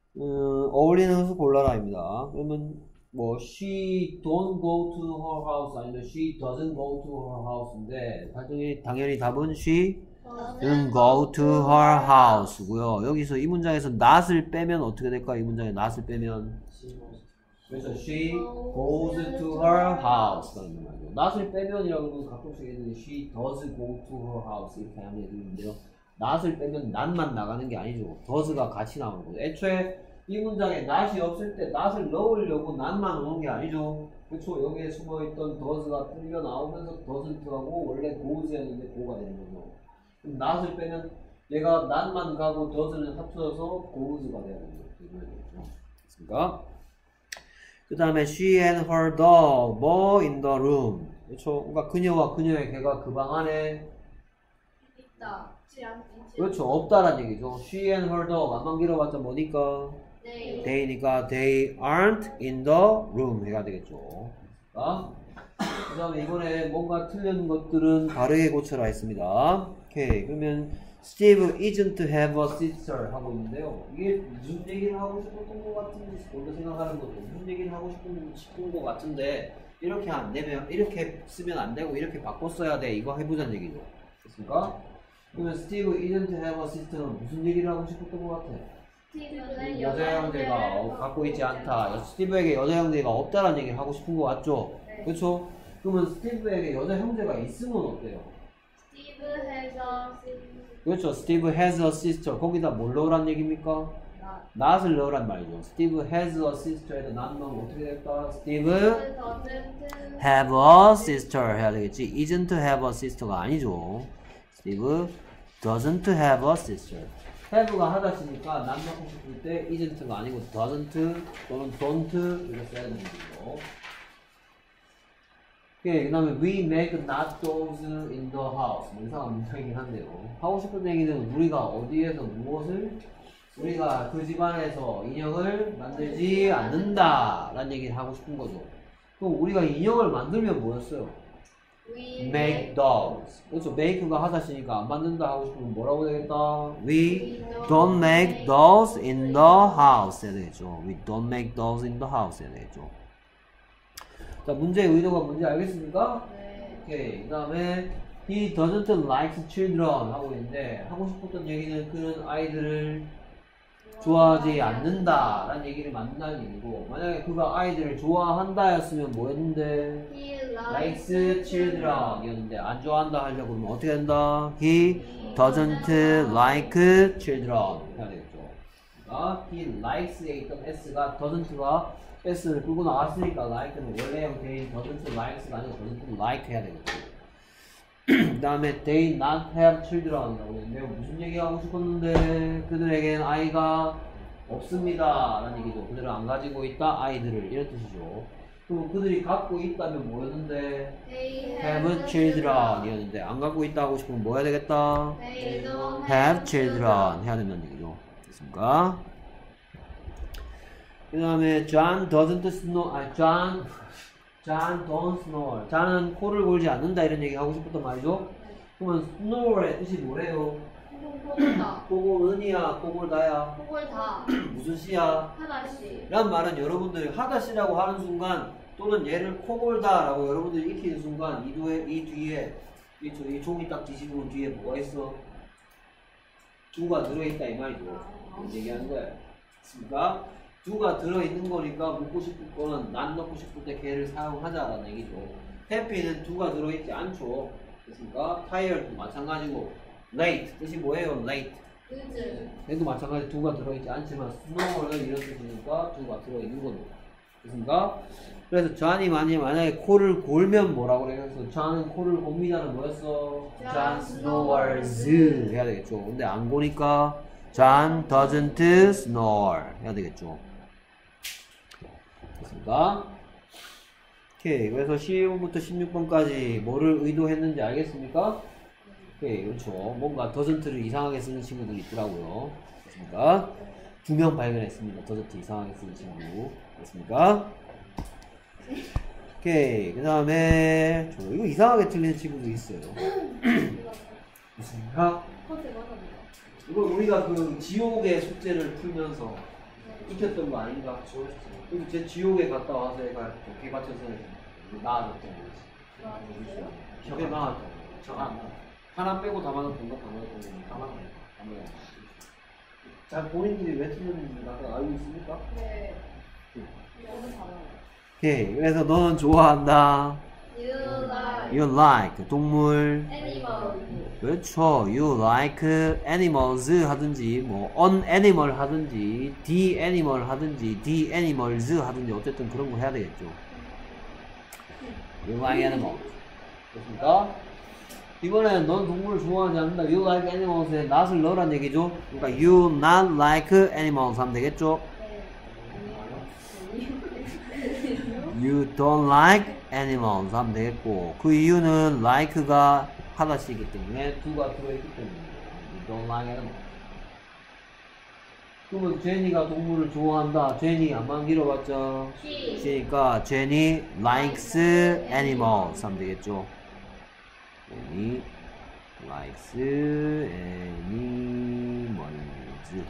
어울리는 수 골라라입니다. 그러면 뭐 she don't go to her house 아니면 she doesn't go to her house인데 당연히 답은 she doesn't go to her house고요. 여기서 이 문장에서 not을 빼면 어떻게 될까? 이 문장에 not을 빼면 그래서 she goes to her house가 있는 말이에요. not을 빼면이라고 건 가끔씩 얘들이 she does go to her house 이렇게 하는 애들이 있는데요. not을 빼면 not만 나가는 게 아니죠. does가 같이 나오는 거죠. 애초에 이 문장에 not이 없을 때 not을 넣으려고 not만 오는 게 아니죠. 그렇죠. 여기에 숨어있던 does가 뚫려 나오면서 doesn't하고 원래 goes였는데 go가 되는 거죠. 그럼 not을 빼면 얘가 not만 가고 does를 합쳐서 goes가 되는 거죠. 됐습니까? 그 다음에 she and her dog were in the room. 그렇죠. 그러니까 그녀와 그녀의 개가 그 방 안에 있다. 그렇죠. 없다란 얘기죠. She and her dog 안만 길어봤자 뭐니까? they니까 they aren't in the room 해가 되겠죠. 그 다음에 이번에 뭔가 틀린 것들은 바르게 고쳐라 했습니다. 오케이. 그러면 Steve isn't have a sister 하고 있는데요. 이게 무슨 얘기를 하고 싶었던 것 같은지 먼저 생각하는 것도 무슨 얘기를 하고 싶은 것 같은데 이렇게 안 되면 이렇게 쓰면 안 되고 이렇게 바꿔 써야 돼. 이거 해보자는 얘기죠. 됐습니까? 그러면 Steve isn't have a sister는 무슨 얘기를 하고 싶었던 것 같아? 스티브는 여자 형제가 갖고 있지 않다. 스티브에게 여자 형제가 없다라는 얘기를 하고 싶은 것 같죠? 네. 그렇죠? 그러면 스티브에게 여자 형제가 있으면 어때요? 스티브 해서 그렇죠. Steve has a sister. 거기다 뭘 넣으란 얘기입니까? not을 넣으란 말이죠. Steve has a sister에다 not 넣으면 어떻게 될까? Steve have a sister 해야 되겠지. isn't have a sister가 아니죠. Steve doesn't have a sister. have가 하다 쓰니까 not 넣고 싶을 때 isn't가 아니고 doesn't 또는 don't 이렇게 써야 되는 거죠. 그 다음에 we make not those in the house. 이상한 문장이긴 한데요. 하고 싶은 얘기는 우리가 어디에서 무엇을 우리가 그 집안에서 인형을 만들지 않는다 라는 얘기를 하고 싶은 거죠. 그럼 우리가 인형을 만들면 뭐였어요? make dolls. 그렇죠. make가 하다 쓰니까 안 만든다 하고 싶으면 뭐라고 되겠다? We don't make dolls in the house 해야 되겠죠. We don't make dolls in the house 해야 되겠죠. 자, 문제의 의도가 뭔지 알겠습니까? 네. 오케이. 그 다음에 he doesn't like children 하고 있는데 하고 싶었던 얘기는 그는 아이들을 좋아하지 않는다 라는 얘기를 만든다는 얘기고 만약에 그가 아이들을 좋아한다 였으면 뭐였는데 He likes children 이었는데 안 좋아한다 하려고 그러면 어떻게 된다? He doesn't like children 해야 되겠죠. 그러니까 he likes에 있던 s가 doesn't가 s를 끌고 나왔으니까 like는 원래 형태인 doesn't likes가 아니고 doesn't like 해야 되겠죠. 그 다음에 they not have children 라고 했는데 무슨 얘기하고 싶었는데 그들에겐 아이가 없습니다 라는 얘기죠. 그들은 안 가지고 있다 아이들을 이런 뜻이죠. 그럼 그들이 갖고 있다면 뭐였는데 have children 이었는데 안 갖고 있다 하고 싶으면 뭐 해야 되겠다? They don't have children 해야 된다는 얘기죠. 됐습니까? 그 다음에 John doesn't snore John don't snore. John은 코를 골지 않는다 이런 얘기 하고 싶었단 말이죠. 그러면 snore의 뜻이 뭐래요? 코골다. 코골은이야, 코골다야. 코골다. 무슨 시야? 하다시. 란 말은 여러분들이 하다시라고 하는 순간 또는 얘를 코골다라고 여러분들이 익히는 순간 이 뒤에 이 종이 딱 뒤집으면 뒤에 뭐가 있어? 두가 들어있다 이 말이죠. 얘기하는 거예요. 됐습니까? 두가 들어있는 거니까 묻고 싶을 거는 난 넣고 싶을 때 걔를 사용하자라는 얘기죠. happy는 두가 들어있지 않죠. 됐습니까? tired도 마찬가지고 late 뜻이 뭐예요? late 늦은. 얘도 마찬가지 두가 들어있지 않지만 snore는 이런 뜻이니까 두가 들어있는 거죠. 됐습니까? 그래서 John이 만약에 코를 골면 뭐라고 그래요? 그래서 John은 코를 곱니다는 뭐였어? John snores 해야 되겠죠. 근데 안 고니까 John doesn't snore 해야 되겠죠. 됐습니까? 오케이. 그래서 12번부터 16번까지 뭐를 의도했는지 알겠습니까? 오케이. 그렇죠. 뭔가 doesn't를 이상하게 쓰는 친구들이 있더라고요. 됐습니까? 2명 발견했습니다. doesn't 이상하게 쓰는 친구. 됐습니까? 오케이. 그 다음에 이거 이상하게 틀리는 친구도 있어요. 됐습니까? 이거 우리가 그 지옥의 숙제를 풀면서 익혔던 거 아닌가? 그리고 제 지옥에 갔다 와서 얘가 개 받쳐서 나아졌잖아요. 개 나아졌잖아요. 하나 빼고 다 맞았던 거? 다 맞았던 거? 다 맞았어요. 잘 본인들이 왜 틀렸는지 아까 알고 있습니까? 네. 너무 잘하네. 오케이. 그래서 너는 좋아한다. You like You like 동물. animals. 그렇죠. You like animals 하든지 뭐 an animal 하든지 the animal 하든지 the animals 하든지 어쨌든 그런 거 해야 되겠죠. You like animals. 됐습니까? 이번에 넌 동물을 좋아하지 않는다. You like animals에 not을 넣으란 얘기죠. 그러니까 you not like animals 하면 되겠죠. You don't like animals 하면 되겠고 그 이유는 like가 하나씩이기 때문에 두가 들어있기 때문에 You don't like animals. 그러면 제니가 동물을 좋아한다. 제니 안만 길어봤죠? she니까 제니 likes animals 하면 되겠죠. 제니 likes animals.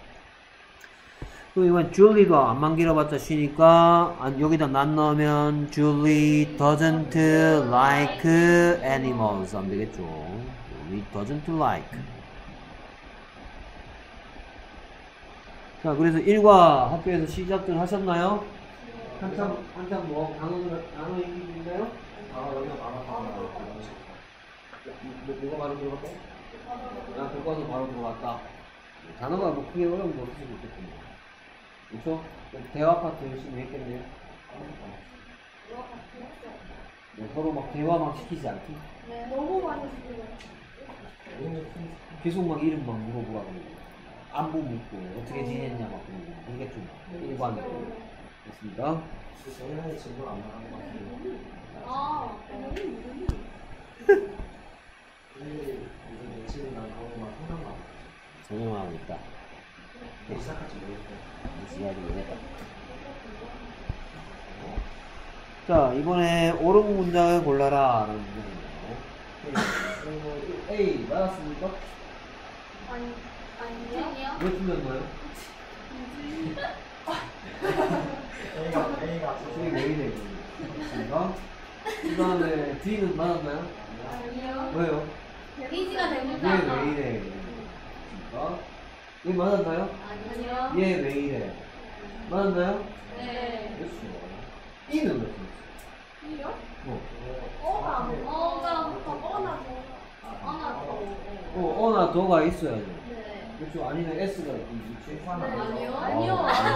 그리고 이번 줄리도 안만 길어봤자 쉬니까 여기다 not 넣으면 Julie doesn't like animals 하면 되겠죠. Julie doesn't like. 자, 그래서 일과 학교에서 시작들 하셨나요? 한참 뭐 단어 얘기인가요? 뭐가 바로 들어갔다? 교과서 바로 들어갔다. 단어가 뭐 크게 어려운 거 없을 수 있겠군요. 그렇죠? 대화 파트 열심히 했겠네요. 서로 막 대화 막 시키지 않기? 네, 너무 많이 시키고. 계속 막 이름 막 물어보라 그러고 안부 묻고 어떻게 지냈냐 막 그러고 이게 좀 일관되고 됐습니다. 저희는 지금 안 나가는 것 같아요. 아, 내일 며칠 나가고만 생각나. 성형하고 있다. 시작할지 모르겠어요. 시작이 되겠다. 자, 이번에 옳은 문장을 골라라 라는 문장이에요. A 맞았습니까? 아니요. 왜 틀렸나요? A가 저희 왜 이래 맞습니까? 그 다음에 D는 맞았나요? 아니요. 왜요? 이지가 얘 되문자가. 왜 이래 맞습니까? 얘 맞았나요? 아니요. 얘 왜 이래 맞았나요? 네. 그렇죠. E는 왜 틀렸어요? 이요? 뭐? 어나 더가 있어야죠. 네. 그렇죠. 아니면 S가 있든지. 아니요.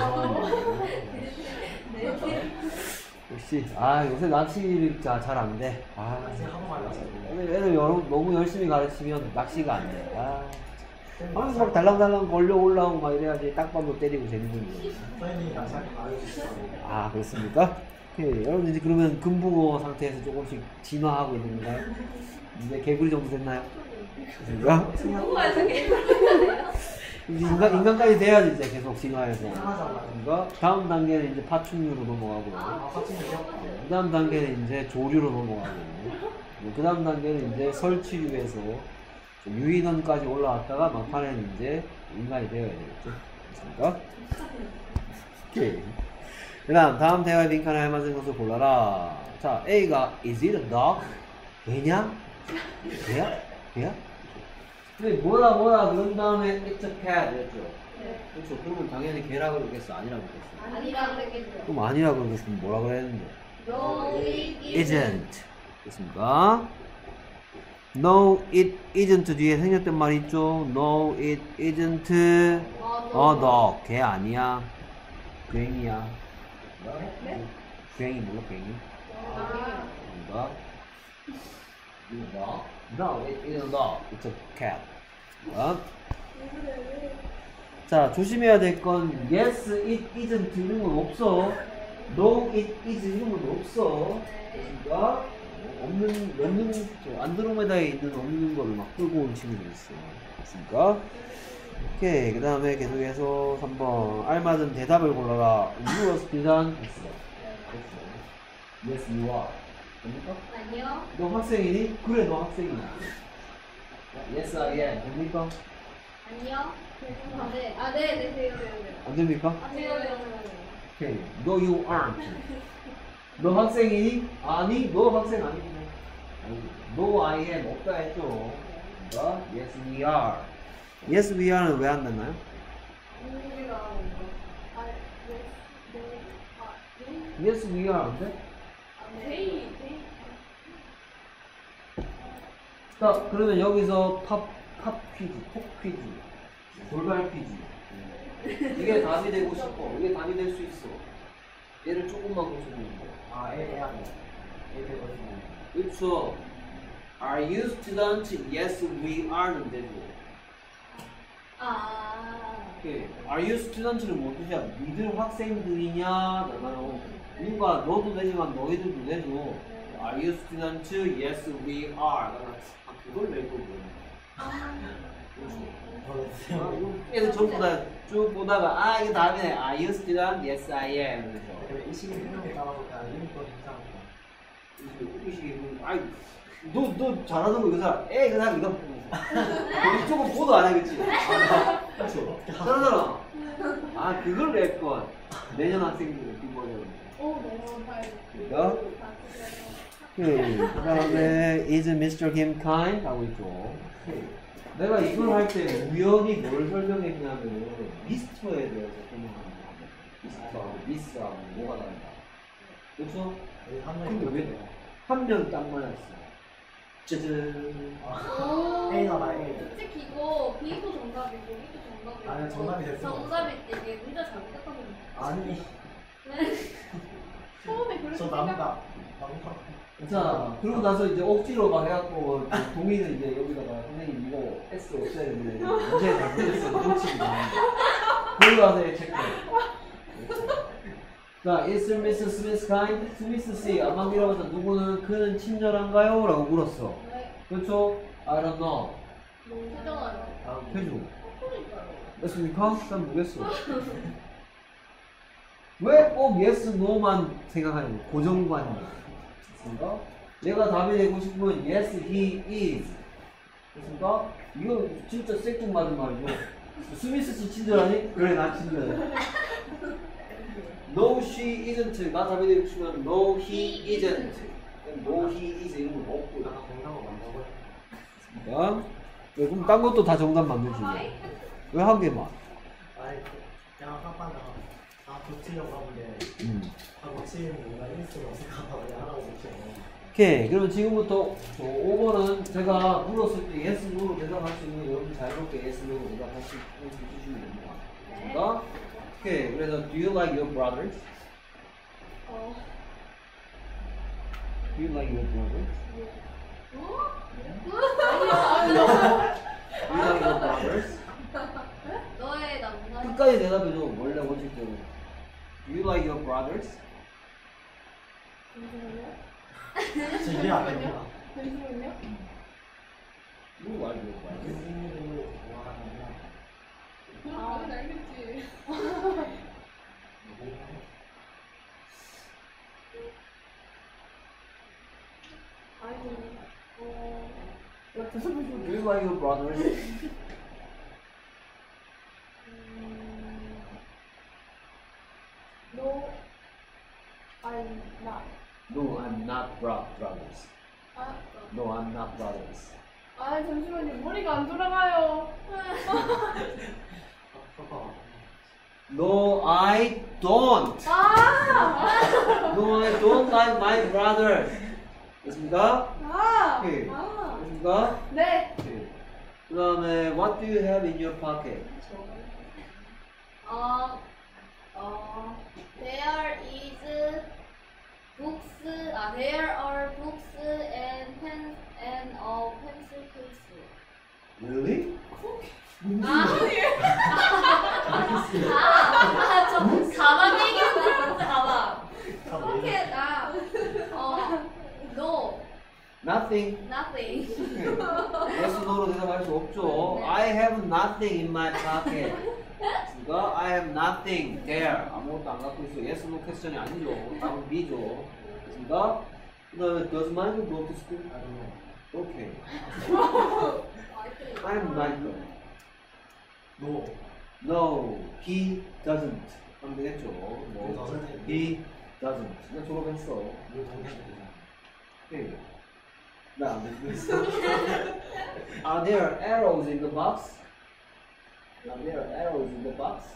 역시 요새 낚시를 잘 안 돼. 하고 말았어요. 애들 너무 열심히 가르치면 낚시가 안 돼. 막 달랑달랑 걸려 올라오고 막 이래야지 딱밤도 때리고 재밌는 거. 저희는 양상 가르치시죠. 그렇습니까? 오케이. 여러분 이제 그러면 금붕어 상태에서 조금씩 진화하고 있는 건가요? 이제 개구리 정도 됐나요? 됐습니까? 이제 인간까지 돼야지 이제 계속 진화해서. 그러니까 다음 단계는 이제 파충류로 넘어가고, 그 다음 단계는 이제 조류로 넘어가고, 그 다음 단계는 이제 설치류에서 유인원까지 올라왔다가 막판에는 이제 인간이 되어야 되겠죠. 됐습니까? 오케이. 그 다음 대화의 빈칸에 알맞은 것을 골라라. 자, A가 Is it a dog? 개냐? 개야? 개야? 근데 뭐라 그런 다음에 It's a cat 이랬죠. 그렇죠. 그러면 당연히 개라 그러겠어? 아니라 그러겠어? 아니라 그랬겠죠. 그럼 아니라 그러겠으면 뭐라 그랬는데? No, it Isn't. 됐습니까? No, it isn't 뒤에 생략된 말 있죠? No, it isn't a dog. 개 아니야. 괭이야. 네? 괭이 몰라, 괭이? 뭔가? No, it isn't a dog. It's a cat. 자, 조심해야 될 건 yes, it isn't 이런 건 없어. No, it is 이런 건 없어. 그러니까 없는 안드로메다에 있는 없는 거를 막 끌고 온 친구들이 있어. 됐습니까? 오케이. 그 다음에 계속해서 3번 알맞은 대답을 골라라. You are student. Yes, you are. 됩니까? 아니요. 너 학생이니? 그래, 너 학생이야. Yes, I am. 됩니까? 아니요. 네, 네, 네, 네. 안 됩니까? 아니요. 오케이. No, you aren't. 너 학생이니? 아니, 너 학생 아니고. No, I am. 없다 했죠. 그러니까 yes, we are. Yes, we are는 왜 안 났나요? 우리가 Yes, we are. 안 돼? 데이. 자, 그러면 여기서 팝 퀴즈, 팝 퀴즈, 돌발 퀴즈. 이게 답이 되고 싶어. 이게 답이 될 수 있어. 얘를 조금만 고쳐주면 돼. 아, 해야 돼. 되거든요. 그렇죠. Are you student? Yes, we are는 되죠. 오케이. Are you student는 뭐 뜻이야? 니들 학생들이냐? 잖아요. 뭔가 너도 되지만 너희들도 되죠. Are you student? Yes, we are. 그걸 낼 거거든. 그렇죠. 얘들 전부 다 쭉 보다가 이게 답이네. Are you student? Yes, I am. 그래서 이 시기 설명에 따라서 그냥 이름도 이상합니다. 의식이 아이 너 잘하는 거 그 사람 그 사람 이거 이쪽은 보도 안 하겠지. 그렇죠. 잘하잖아. 그걸 낼건 내년 학생들 뒷머리로. 그러니까 그 다음에 is Mr. Kim kind 하고 있죠. 내가 이걸 할 때 우연히 뭘 설명했냐면 미스터에 대해서 설명하는 거. 미스터하고 미스하고 뭐가 다른가. 그렇죠? 근데 왜 한 명 딱 맞았어. 짜잔. A가 나 A. 특히고 B도 정답이고 B도 정답이고. 아니요, 정답이 됐어. 정답일 때 이게 문제 잘못했다고. 아니, 처음에 그렇게 저 남다. 자, 그러고 나서 이제 억지로 막 해갖고 동의는 이제 여기다가 선생님 이거 S 없애야 되는데 문제 잘못했어. 놓치기 나는데 그러고 나서 체크. 자, is Mr. Smith kind? 스미스 씨 안방이라면서 누구는 그는 친절한가요? 라고 물었어. 네. 그렇죠? I don't know. 괜찮아요. 해줘. 그러니까요. 맞습니까? 난 모르겠어. 왜 꼭 yes, no만 생각하는 거야? 고정관념. 맞습니까? 내가 답이 되고 싶으면 yes, he is. 맞습니까? 이거 진짜 생뚱맞은 말이죠. 스미스 씨 친절하니? 그래, 난 친절해. No, she isn't. 나 답이 되고 싶으면 no, he isn't. No, he is 이런 건 없고. 나가 건강을 만들고. 야, 그럼 딴 것도 다 정답 만들지. 왜 한 개만? 아니, 그냥 깜빡이가 고치려고 하는데 다 고치는 뭔가 일수가 없을까봐 그냥 하라고 고치는 오케이. 그러면 지금부터 5번은 제가 물었을 때 yes, no로 대답할 수 있는 여러분 자유롭게 yes, no로 대답할 수 주시면 됩니다. 그러니까 오케이. 그래서 do you like your brothers? Do you like your brothers? Do you like your brothers? 너의 남자. 끝까지 대답해줘. 원래 원칙대로. Do you like your brothers? 저 이해 안 됩니다. 잠시만요. You like your brothers? 승리를 좋아하는 알겠지. Do you like your brothers? No, I'm not. No, I'm not brothers. 아, No, I'm not brothers. 잠시만요. 머리가 안 돌아가요. No, I don't. No, I don't like my brother. 됐습니까? 오케이. 됐습니까? 네. 오케이. 그 다음에 what do you have in your pocket? There is books. There are books and pens and a pencil case. Really? 저 가방 얘기하는 가방. 그렇게 No, Nothing. nothing. 오케이. yes, no로 대답할 수 없죠. 네. I have nothing in my pocket. 됐습니까? I have nothing there. 아무것도 안 갖고 있어. Yes, no 퀘스천이 아니죠. 답은 B죠. 됐습니까? 그 다음에 does Michael go to school? I don't know. Okay. I'm Michael. No. No, he doesn't. 하면 되겠죠. No, he doesn't. 나 졸업했어. 이거 동의해도 되잖아. 오케이. 나안 되고 있어. Are there arrows in the box? Are there arrows in the box?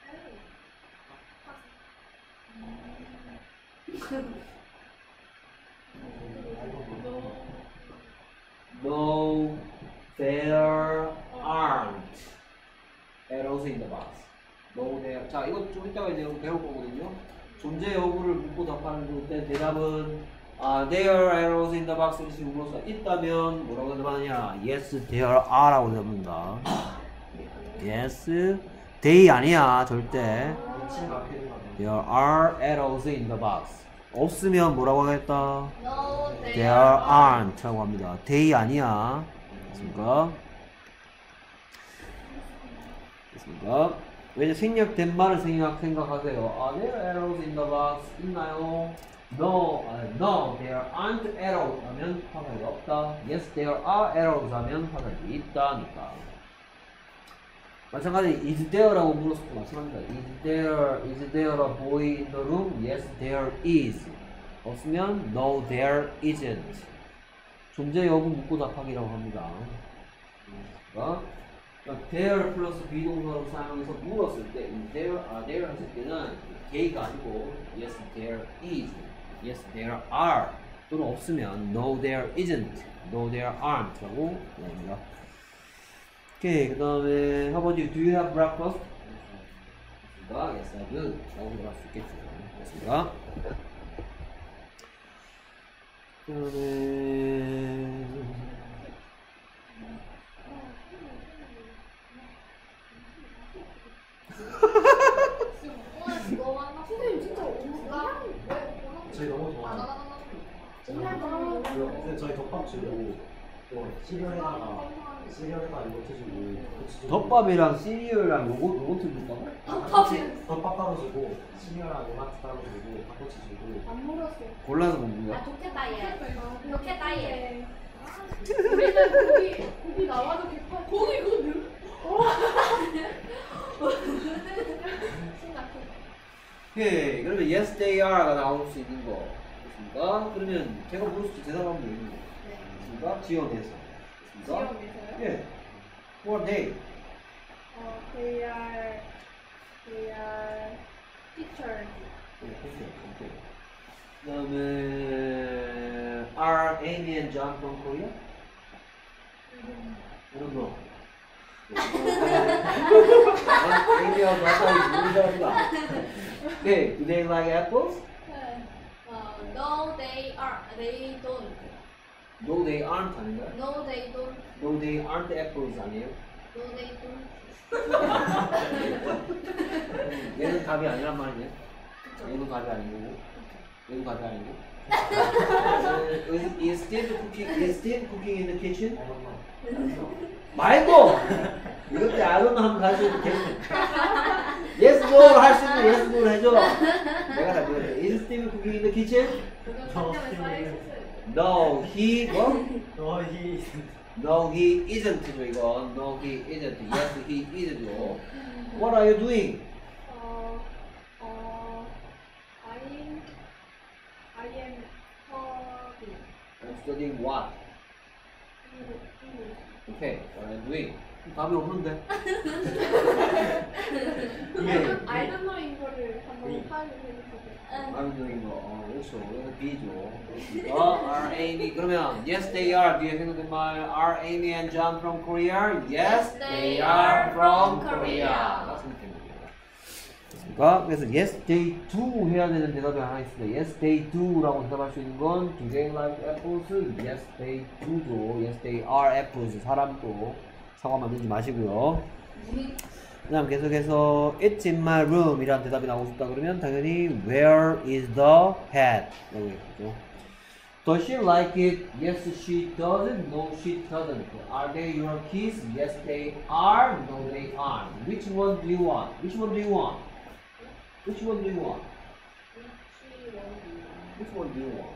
No, there aren't arrows in the box. No, there. 자, 이거 좀 이따가 이제 배울 거거든요. 존재 여부를 묻고 답하는 때 대답은 there are arrows in the box. 이렇게 물어서 있다면 뭐라고 대답하느냐? Yes, there are라고 대답합니다. Yes, they 아니야 절대. 미친 마켓이 There are arrows in the box. 없으면 뭐라고 하겠다? No, There aren't 라고 합니다. they 아니야. 됐습니까? 됐습니까? 왜 생략된 말을 생각하세요. Are there arrows in the box? 있나요? No, no, there aren't arrows 하면 화살이 없다. Yes, there are arrows 하면 화살이 있다니까. 마찬가지 is there라고 물었을 때 마찬가지입니다. Is there a boy in the room? Yes, there is. 없으면 no, there isn't. 존재 여부 묻고 답하기라고 합니다. 그러니까 there 플러스 비동사로 사용해서 물었을 때 is there, are there 했을 때는 they가 아니고 yes, there is. Yes, there are. 또는 없으면 no, there isn't. No, there aren't 라고 말합니다. 오케이, 그 다음에 how about you? Do you have breakfast? Yes, I do. 라고 대답할 수 있겠죠. 됐습니다. 그 다음에 선생님 진짜 오늘랑 저희 너무 좋아요. 근데 저희 덮밥 주고 또 시리얼에다가 이거 주고 덮밥이랑 시리얼이랑 요거트 줄까요? 덮밥 따로 주고 시리얼랑 요마트 따로 주고 닭꼬치 주고 안 물었어. 골라서 먹는 거야? 좋겠다 얘. 좋겠다 얘. 우리는 고기 나와도 개판. 고기 그거 늘. 오케이, 그러면 yes they are가 나올 수 있는 거 됐습니까? 그러면 제가 물었을 때 대답하면 되는 거 됐습니까? 지역에서 됐습니까? 지역에서요? 예. Who are they? They are teachers. 오케이. 그 다음에 Are Amy and John from Korea? I don't know. Amy하고 나사이 모르잖아. Okay, do they like apples? No, they are. They don't. No, they aren't 아닌가요? No, they don't. No, they aren't apples 아니에요? No, they don't. 얘는 답이 아니란 말이네. 얘는 답이 아니고, 얘는 답이 아니고. Is Steve cooking in the kitchen? 말고! 이럴 때 I don't know 한번 가르쳐도 되겠네. Yes, no 할 수 있는 yes, no 해줘. 내가 다 그래. Is Steve cooking in the kitchen? No, he, 뭐? No, he isn't. 이거. No, he isn't. Yes, he is죠. What are you doing? I am studying. I'm studying what? Okay, what are you doing? 답이 없는데. 이게 I don't know인 거를 한번 파악을 해주세요. I'm doing 거. 그렇죠. 이거 B죠. Are Amy 그러면 yes they are 뒤에 생각된 말 Are Amy and John from Korea? Yes, they are from Korea. 됐습니까? 그래서 yes they do 해야 되는 대답이 하나 있습니다. Yes they do라고 대답할 수 있는 건 Do they like apples? Yes they do죠. Yes they are apples. 사람도 사과 만들지 마시고요. 그 다음 계속해서 It's in my room 이라는 대답이 나오고 싶다 그러면 당연히 Where is the hat? 라고 했죠. Does she like it? Yes, she doesn't. No, she doesn't. Are they your kids? Yes, they are. No, they aren't. Which one do you want? Which one do you want? Which one do you want? Which one do you want?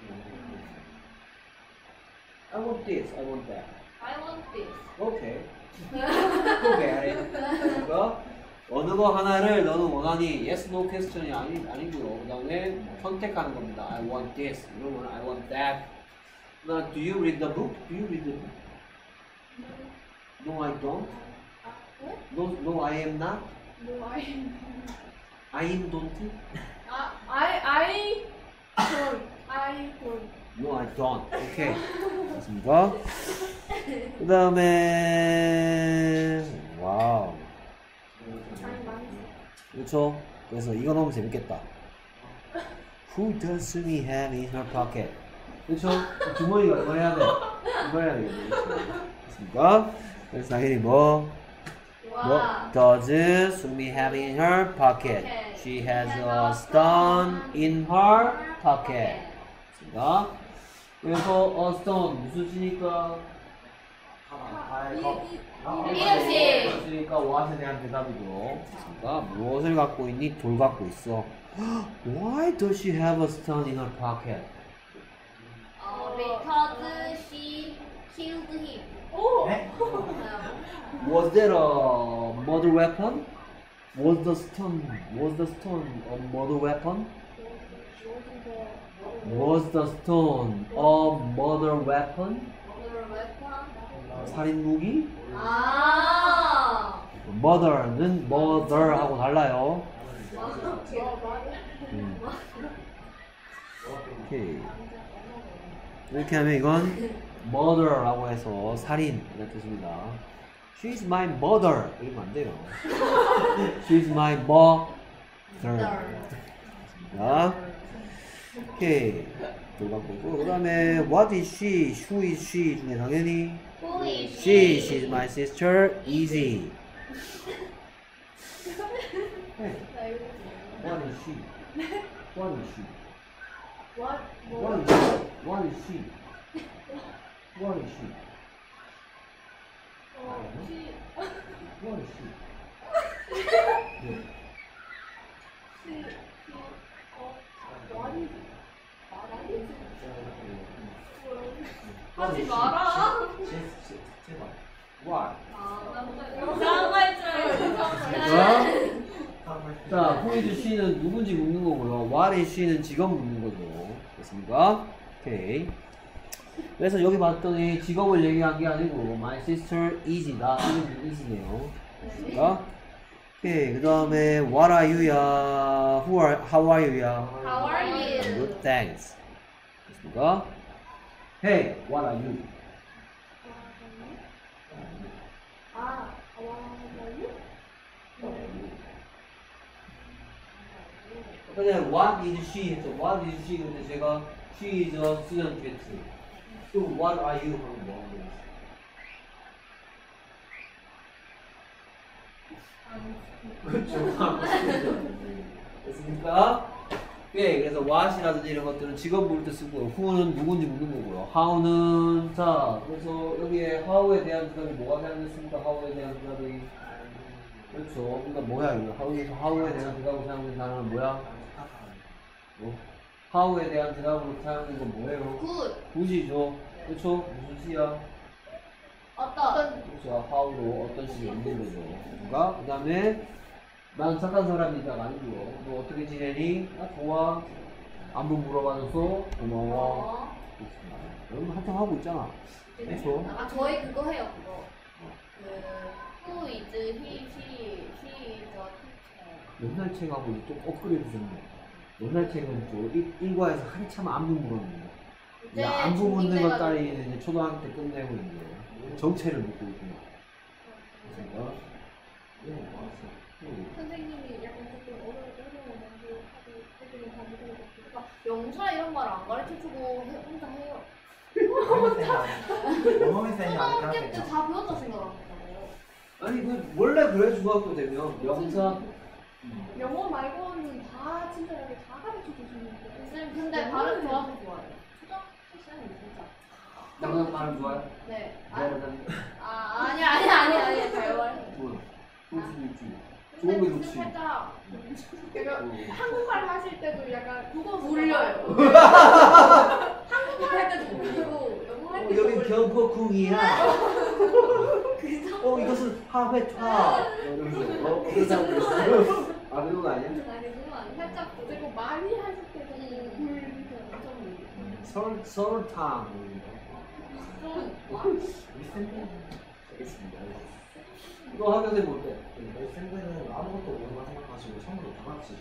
I want this. I want that. I want this. Okay. forget it. 어느 거 하나를 너는 원하니? Yes, no question이 아니고요. 그 다음에 선택하는 겁니다. I want this. 이러면 I want that. Now, do you read the book? Do you read the book? No, I don't. No, I am not. No, I am don't. I don't. No, I don't. 오케이. 됐습니까? 그 다음에 와우. 그렇죠? 그래서 이거 너무 재밌겠다. Who does Sumi have in her pocket? 그렇죠? 주머니가 이거 해야 돼. 이거 해야 되겠네. 됐습니까? 그래서 당연히 뭐 does Sumi have in her pocket? She has a stone in her pocket. 됐습니다. 그래서 a stone 무슨 시니까? 그러니까 what에 대한 대답이죠. 그러니까 무엇을 갖고 있니? 돌 갖고 있어. Why does she have a stone in her pocket? Because she killed him. 오. Was that a murder weapon? Was the stone a murder weapon? Was the stone a murder weapon? 살인 무기? murder는 murder하고 달라요. 오케이. 이렇게 하면 이건 murder라고 해서 살인 이런 뜻입니다. She's my mother 이러면 안 돼요. She's my mother. 자, 오케이. 그 다음에 what is she? Who is she? 중에 당연히 Who is she? She's my sister. Easy. Hey, what is she? What is she? What is she? What is she? What is she? What is she? 하지 마라. 제발. What? 이상할 줄 알았어. 자, who is she는 누군지 묻는 거고요. What is she는 직업 묻는 거죠. 됐습니까? 오케이. 그래서 여기 봤더니 직업을 얘기한 게 아니고 my sister is다. 이름이 is네요. 됐습니까? 오케이. 그 다음에 what are you야? how are you야? How are you? Good, thanks. 됐습니까? Hey, what are you? 그냥 what is she 했죠. What is she? 근데 제가 she is a student 했지. 또 what are you 하면 뭐 하는 거지? 그렇죠. 됐습니까? 예, 그래서 what이라든지 이런 것들은 직업 물을 때 쓰고요. who는 누군지 묻는 거고요. how는 자, 그래서 여기에 how에 대한 대답이 뭐가 사용됐습니까? how에 대한 대답이 그렇죠. 그러니까 뭐야 이거? how에 대한 대답으로 사용된 단어는 뭐야? 뭐? how에 대한 대답으로 사용된 건 뭐예요? Good. 굿이죠. 그렇죠? 무슨 시야? 어떤? 그렇죠. how로 어떤 식이 있는 거죠. 그러니까 그 다음에 난 착한 사람이다가 아니고요. 너 어떻게 지내니? 나 좋아. 안부 물어봐줘서 고마워. 그렇습니다. 여러분 한참 하고 있잖아. 그렇죠? 아 저희 그거 해요 그거. 그 who is he, she is a teacher. 옛날 책하고 이제 좀 업그레이드 됐네. 옛날 책은 또 일과에서 한참 안부 물었는데 이제 안부 묻는 것까지 이제 초등학교 때 끝내고 있는데 정체를 묻고 있구나. 그러니까 선생님이 약간 조금 어려운 만들고 애들은 다 못하고 영차 이런 말 안 가르쳐주고 혼자 해요. 초등학교 때 다 배웠다 생각합니다. 아니 그 원래 그래 중학교 되면 명사 영어 말고는 다 친절하게 다 가르쳐 주시는데. 선생님 근데 발음 좋아서 좋아요. 초등학교 시간에 진짜. 당장 발음 좋아요? 네. 미안하다. 아니 잘 말해. 좋아. 좋을 수도 있지. 근데 좋은 게 무슨 좋지. 살짝 약간 한국말 하실 때도 약간 국어 울려요. 한국말 할 때도 울리고 영어 할 때도 여긴 울리고. 경포궁이야. 이것은 하회차. 이러면서 그런 사람도 있어요. 아 그런 거 아니야? 아니 그거 아니 살짝 그리고 많이 하실 때 좀 설탕. 좀 알겠습니다. 너 학교생 못해? 저희 쌤들은 아무것도 모르고 생각하시고 처음부터 다 같이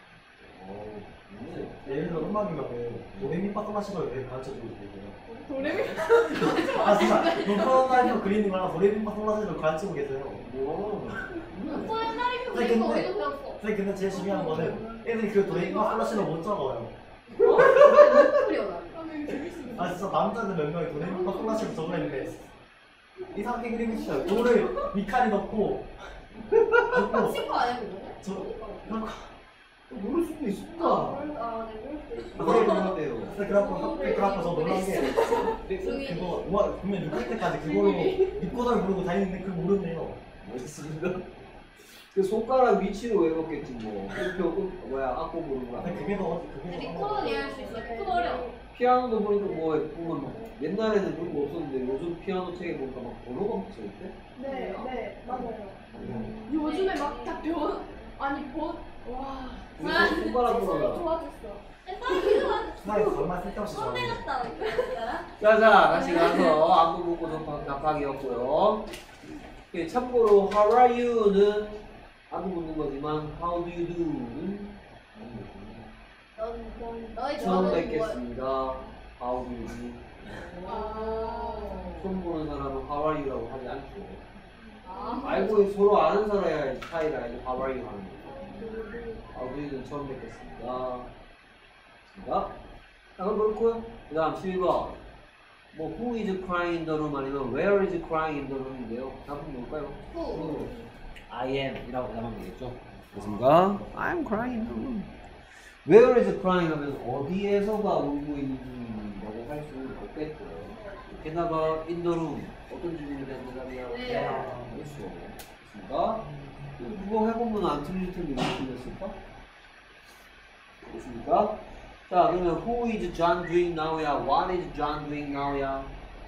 예를 들어 음악이면은 도레미파솔라시도를 왜 가르쳐주고 계세요? 도레미 아 진짜 노파라이너 그리는 거랑 도레미파솔라시도를 가르치고 계세요. 뭐? 또 옛날에 그 근데- 그거 어디서 배웠어? 선생님 근데 제일 중요한 거는 애들이 그 도레미파솔라시도 못 적어요. 못 그려 나. 아 진짜 남자들 몇 명이 도레미파솔라시도 적으랬는데 이상하게 그리고 싶어요. 도를 미카리 넣고 친구 아니야 그거? 저 모를 수도 있습니다. 네 그럴 수도 있어. 그런데요. 그래갖고 저 놀란 게 그거 와 분명 6학 때까지 그걸로 입고달 부르고 다니는데 그거 모르네요. 멋있습니다. 그 손가락 위치로 외웠겠지 뭐. 뭐야 악보 부르는 거. 근데 그게 더 그게 리코더 이해할 수 있어. 리코더 어려워. 피아노도 보니까 뭐 보면 막 옛날에는 그런 거 없었는데 요즘 피아노 책에 보니까 막 번호가 막 써있대. 네 맞아요. 요즘에 막 다 배워 아니 와 그래서 손가락 서로 부르가. 좋아졌어. 사람이 정말 쓸데없이 선배 좋아하는 같다. 자자 다시 가서 안부 묻고 답하기였고요. 참고로 how are you는 안부 묻는 거지만 how do you do는 너희 처음 저는 뵙겠습니다. how do you do. 처음 보는 사람은 how are you라고 하지 않죠. 알고 서로 아는 사람의 사이라 이제 how are you 하는 거죠. how do you는 처음 뵙겠습니다. 자, 그럼 그렇고요. 그 다음 12번. 뭐 who is crying in the room 아니면 where is crying in the room인데요. 답은 뭘까요? 후. I am 이라고 답하면 되겠죠. 그렇습니까? I'm crying in the room. Where is crying 하면 어디에서가 울고 있는 중이라고 할 수는 없겠죠. 게다가 in the room 어떤 질문에 대한 대답이야? 네. 그렇죠. 그렇습니까? 그거 해보면 안 틀릴 텐데 왜 틀렸을까? 그렇습니까? 자 그러면 who is John doing now야? What is John doing now야?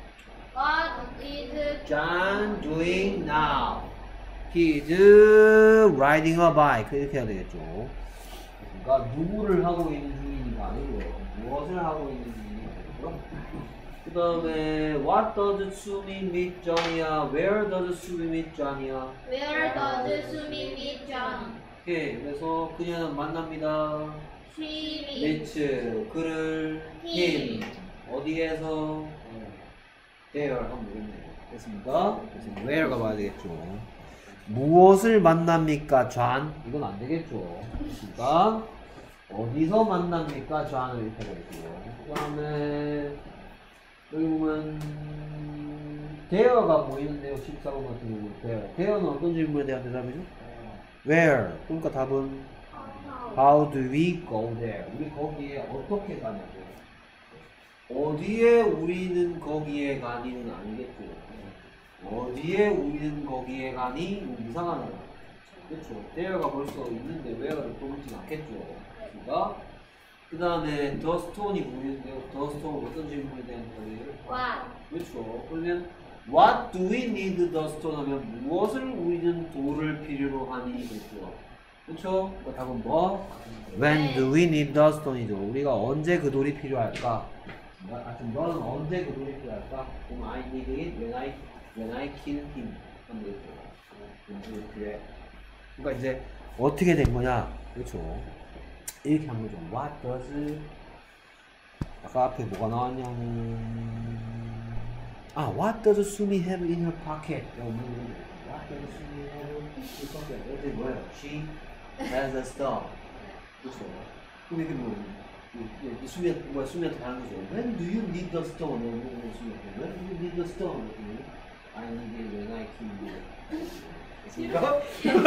What is John doing now? He is riding a bike. 이렇게 해야 되겠죠. 그러니까 누구를 하고 있는 중인가 아니고요. 무엇을 하고 있는 중인가 아니고요. 그 다음에 What does 수미 meet John이야? Where does 수미 meet John이야? Where does Sumi meet John? 오케이. 그래서 그녀는 만납니다. She meets meets 그를 him 어디에서 there 하면 되겠네요. 됐습니까? 그래서 where가 봐야 되겠죠. 무엇을 만납니까, John? 이건 안 되겠죠. 됐습니까? 어디서 만납니까, John을 이렇게 되겠고요. 그 다음에 여기 보면 there가 보이는데요. 14번 같은 경우는 there. there는 어떤 질문에 대한 대답이죠? Where? 그러니까 답은 How do we go there? 우리 거기에 어떻게 가냐고. 어디에 우리는 거기에 가니는 아니겠죠. 어디에 우리는 거기에 가니? 이상하네요. 그렇죠. there가 벌써 있는데 where를 떠오르진 않겠죠. 그러니까 그 다음에 the stone이 보이는데요. the stone 어떤 질문에 대한 거예요? What? 그렇죠. 그러면 What do we need the stone 하면 무엇을 우리는 돌을 필요로 하니? 그렇죠. 그렇죠? 그 답은 뭐? When do we need the stone이죠. 우리가 언제 그 돌이 필요할까? 하여튼 너는 언제 그 돌이 필요할까? 그럼 I need it when I kill him. 하면 되겠죠. 그래. 그러니까 이제 어떻게 된 거냐? 그렇죠. 이렇게 한 거죠. What does 아까 앞에 뭐가 나왔냐면 What does Sumi have in her pocket? What does Sumi have in her pocket? 이게 뭐예요? She has a star. 그렇죠. 그럼 이게 수미한테 하는 거죠. When do you need the stone? When do you need the stone? I need it when I kill you. 됐습니까?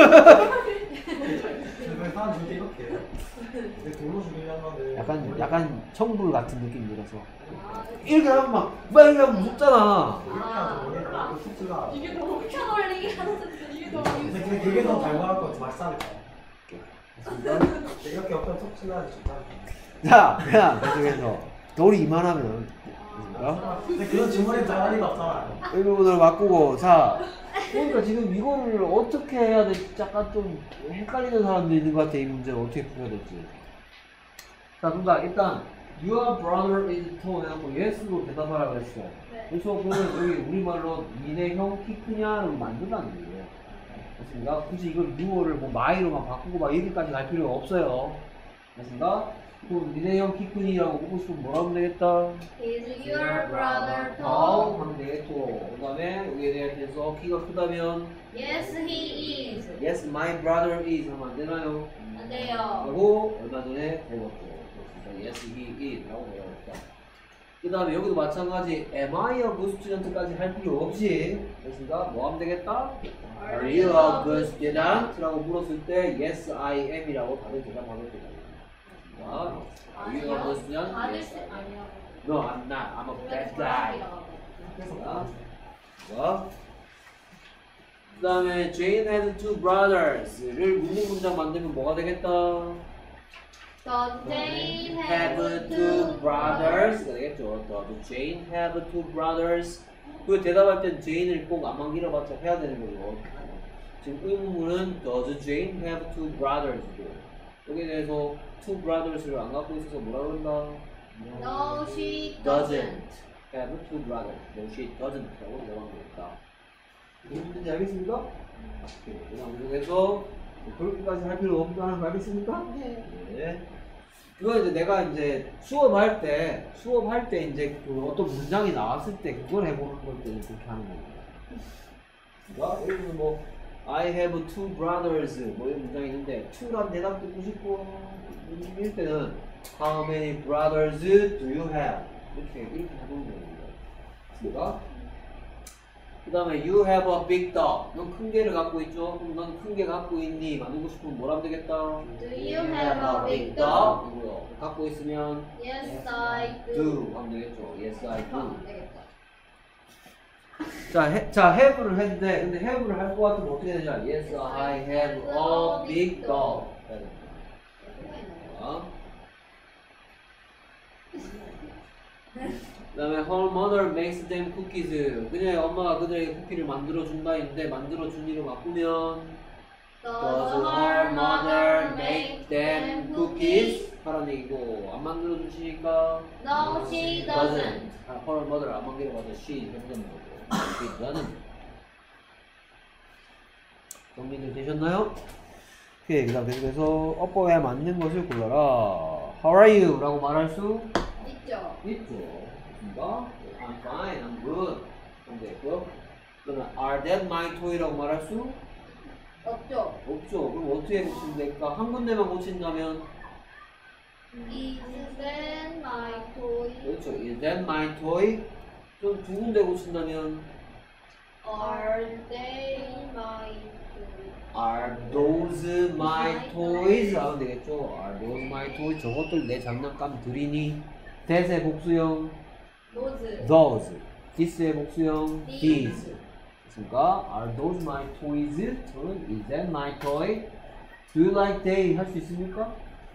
왜 사람 저렇게 이렇게 해요? 근데 돌로 죽이려면 약간 청불 같은 느낌이 들어서 이렇게 하면 막 이렇게 하면 무섭잖아. 이렇게 하면 뭐예요? 숙주가 이게 더 켜놀리기 하는 이게 더 근데 그게 더 달달할 것 같아. 맛살까? 이렇게 옆에 숙주가 좋다. 자, 그냥 계속해서 돌이 이만하면 됐습니까? 근데 그런 주머니 달달이가 없잖아요. 이 부분을 바꾸고 자 그러니까 지금 이거를 어떻게 해야 될지 약간 좀 헷갈리는 사람도 있는 것 같아. 이 문제를 어떻게 풀어야 될지. 자, 그러니까 일단 Your brother is tall 해갖고 yes로 대답하라 그랬어. 네. 그래서 그러면 여기 우리말로 니네 형 키 크냐를 만든다는 거예요. 됐습니까? 굳이 이걸 you를 뭐 my로만 바꾸고 막 여기까지 갈 필요가 없어요. 됐습니까? 그럼 니네 형 키 크니라고 묻고 싶으면 뭐라고 하면 되겠다? Is your brother tall tall? 하면 되겠고, 그 다음에 여기에 대해서 키가 크다면 Yes, he is. Yes, my brother is 하면 안 되나요? 안 돼요. 하고 얼마 전에 배웠죠. 그렇습니다. Yes, he is 라고 배웠다. 그 다음에 여기도 마찬가지 Am I a good student?까지 할 필요 없이 됐습니까? 뭐 하면 되겠다? Are you a good student? 라고 물었을 때 Yes, I am 이라고 다들 대답하면 됩니다. Are you a good student? 아들 Yes, 씨 I am. 아니야. No, I'm not. I'm a bad guy. 그 다음에 Jane had two brothers를 묻는 문장 만들면 뭐가 되겠다? Does Jane have two brothers 되겠죠. Does Jane have two brothers? 그 대답할 땐 Jane을 꼭 안만 길어봤자 해야 되는 거죠. 지금 의문문은 Does Jane have two brothers? 여기에 대해서 two brothers를 안 갖고 있어서 뭐라 그런다? No, she doesn't doesn't. have two brothers. No, she doesn't 라고 대답하면 되겠다. 무슨 뜻인지 알겠습니까? 오케이. 그래서 그렇게까지 할 필요 없다는 거 알겠습니까? 네. 이건 이제 내가 이제 수업할 때 이제 그 어떤 문장이 나왔을 때 그걸 해보는 걸 때는 그렇게 하는 겁니다. 그러니까 예를 들면 뭐 I have two brothers 뭐 이런 문장이 있는데 two란 대답 듣고 싶고 이럴 때는 How many brothers do you have? 이렇게 해보는 겁니다. 그러니까 그 다음에 You have a big dog. 넌 큰 개를 갖고 있죠? 그럼 넌 큰 개 갖고 있니? 만들고 싶으면 뭐라 하면 되겠다? Do you have a big dog? 이거요. 갖고 있으면 Yes, I do. do 하면 되겠죠? Yes, I do. 안 되겠다. 자, have를 했는데 근데 have를 할 것 같으면 어떻게 되냐? Yes, I have a big dog. 그 다음에 her mother makes them cookies. 그녀의 엄마가 그들에게 쿠키를 만들어준다 했는데 만들어준 이름 바꾸면 Does her mother make them cookies? 하라는 얘기고 안 만들어주시니까 No, she doesn't. her mother 안 만들어봐서 she 해보는 거고 she doesn't. 정리들 되셨나요? 오케이, 그 다음 계속해서 어법에 맞는 것을 골라라. How are you? 라고 말할 수 있죠. 있죠. 그렇습니다. I'm fine, I'm good. 하면 되고요. 그러면 are that my toy라고 말할 수 없죠. 없죠. 그럼 어떻게 고치면 될까? 한 군데만 고친다면 Is that my toy? 그렇죠. Is that my toy? 좀 두 군데 고친다면 Are they my toy? Are those my toys? 하면 되겠죠. Are those my toys? 저것들 내 장난감들이니? that의 복수형 Those. those. this의 복수형 These. these. 그러니까 are those my toys? 저는 is that my toy? Do you like they? 할 수 있습니까?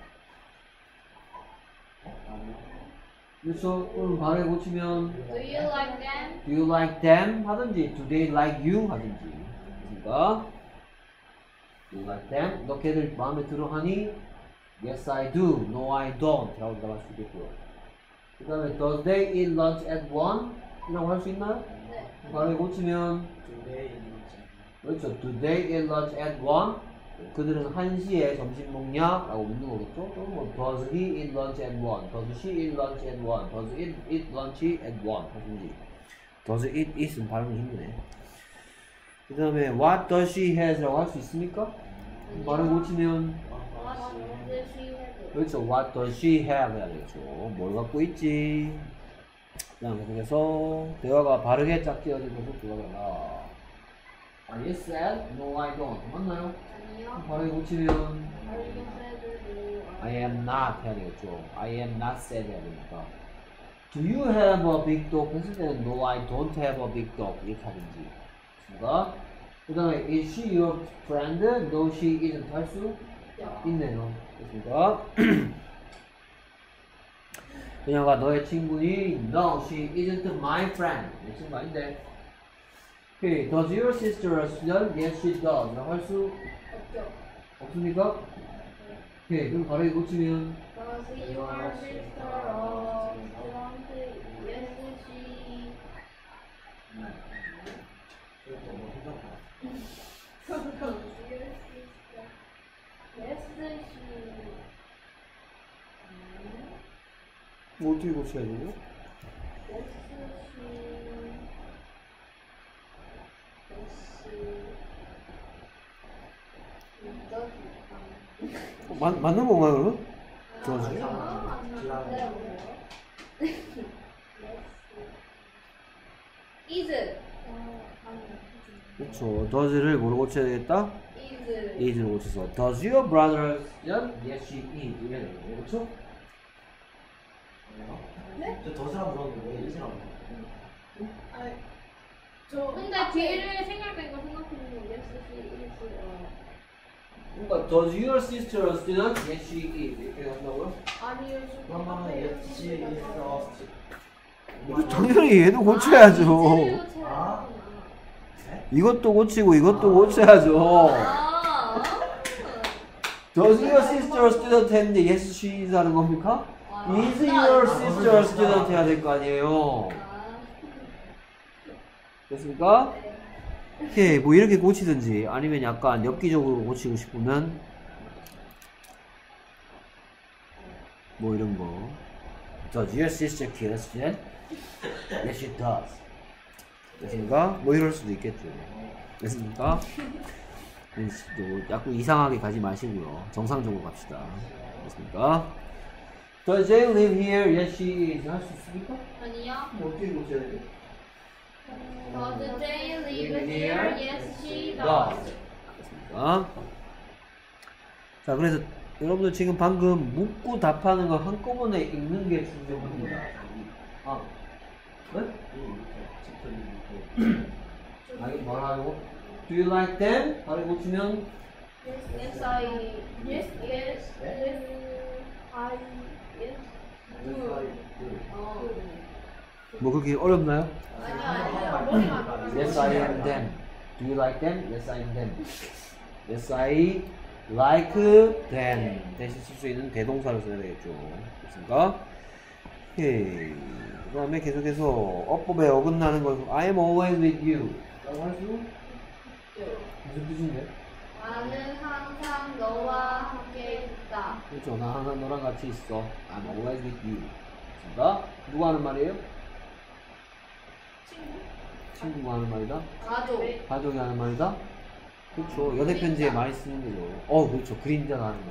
그렇죠. 그럼 발에 고치면 Do you like them? Do you like them? 하든지 Do they like you? 하든지. 그러니까 Do you like them? 너 걔들 마음에 들어 하니? Yes, I do. No, I don't. 라고 대답할 수 있겠고요. 그 다음에 Does they eat lunch at 1? 이라고 할 수 있나요? 네. 발에 고치면 두뇌 그렇죠. Do they eat lunch at 1? 그들은 1시에 점심 먹냐? 라고 묻는 거겠죠? 그럼 뭐 Does he eat lunch at 1? Does she eat lunch at 1? Does it eat lunch at 1? 하든지 Does it eat은 발음이 힘드네. 그 다음에 What does she has? 라고 할 수 있습니까? 발음 고치면 What does she have? 그렇죠. What does she have? 해야 되겠죠. 뭘 갖고 있지? 그 다음에 그래서 대화가 바르게 짝지어진 것을 골라라. Are you sad? No, I don't. 맞나요? 아니요. 발음이 고치면 Are you sad? No. I am not 해야 되겠죠. I am not sad 해야 되니까. Do you have a big dog? 했을 때는 No, I don't have a big dog. 이렇게 하든지. 그러니까 그 다음에 Is she your friend? No, she isn't. 할 수 있네요. 됐습니까? 그녀가 너의 친구니? No, she isn't my friend. 내 친구 아닌데. 오케이. Does your sister a student? Yes, she does. 라고 할 수 없죠. 없습니까? 오케이. 그럼 바로 이거 고치면 Does your sister a student? Yes, she. Does your sister? Yes, she. 뭐 어떻게 고쳐야 돼요? Yes, she. Yes, she. 맞는 건가요, 그럼? Does. is. 그렇죠. does를 뭐로 고쳐야 되겠다? is. is로 고쳐서 Does your brother student? Yes, she is. 이래야 되는 거예요. 그렇죠? 저 더즈랑 물었는데 왜 이즈랑 아니, 저 근데 뒤를 생각하니까 생각해보면 yes, she is. 그러니까 Does your sister a student? Yes, she is. 이렇게 한다고요? 아니요. 그러면은 예시 있어. 당연히 얘도 고쳐야죠. 아. 이것도 고치고 이것도 고쳐야죠. 아. Does your sister a student 했는데 yes, she is 하는 겁니까? Is your sister a student 해야 될 거 아니에요. 됐습니까? 오케이, 뭐 이렇게 고치든지 아니면 약간 엽기적으로 고치고 싶으면 뭐 이런 거. Does your sister kill a student? Yes, she does. 됐습니까? 뭐 이럴 수도 있겠죠. 됐습니까? 또 자꾸 이상하게 가지 마시고요. 정상적으로 갑시다. 됐습니까? Does Jane live here? Yes, she is. 할 수 있습니까? 아니요. 뭐 어떻게 고쳐야 돼요? Does Jane live here? Yes, she does. does. 됐습니까? 자, 그래서 여러분들 지금 방금 묻고 답하는 거 한꺼번에 읽는 게 중요합니다. 아, 네? 아, 이거 뭐라고? Do you like them? 바로 고치면 Yes, I. Yes, yes, yes. I yes. 어. 뭐 그렇게 어렵나요? 아니요. 머리가 안 나와요. Yes, I am them. Do you like them? Yes, I am them. Yes, I like them. 대신 쓸 수 있는 대동사를 써야 되겠죠. 됐습니까? 오케이. 그 다음에 계속해서 어법에 어긋나는 것은 I am always with you. 라고 할 수? 무슨 뜻인데? 나는 항상 너와 함께 있다. 그렇죠. 나 항상 너랑 같이 있어. I'm always with you. 됐습니까? 누가 하는 말이에요? 친구가 하는 말이다? 가족. 가족이 하는 말이다? 그렇죠. 연애 편지에 많이 쓰는 거죠. 그렇죠. 그림자가 하는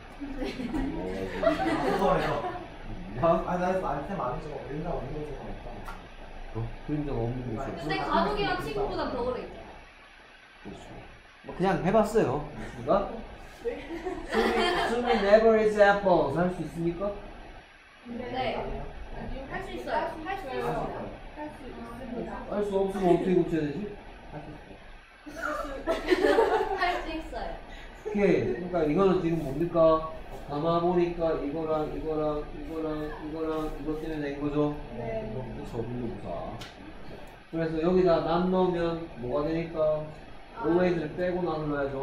말이죠. 그거예요. 어? 아니 나 나한테 많이 줘. 그림자 없는 거 없다. 그림자가 없는 거죠. 근데 가족이랑 친구보다 더 오래 있다. 그렇죠. 뭐 그냥 해봤어요. 그니까? Sumi never eats apples. 할 수 있습니까? 네. 할 수 있어요. 할 수 있어요. 할 수 있습니다. 할 수 없으면 어떻게 고쳐야 되지? 할 수 있어요. 오케이. 그러니까 이거는 지금 뭡니까? 담아보니까 이거랑 이거 때문에 낸 거죠? 네. 그렇죠. 분류부사. 그래서 여기다 not 넣으면 뭐가 되니까? always를 빼고 나눠야죠.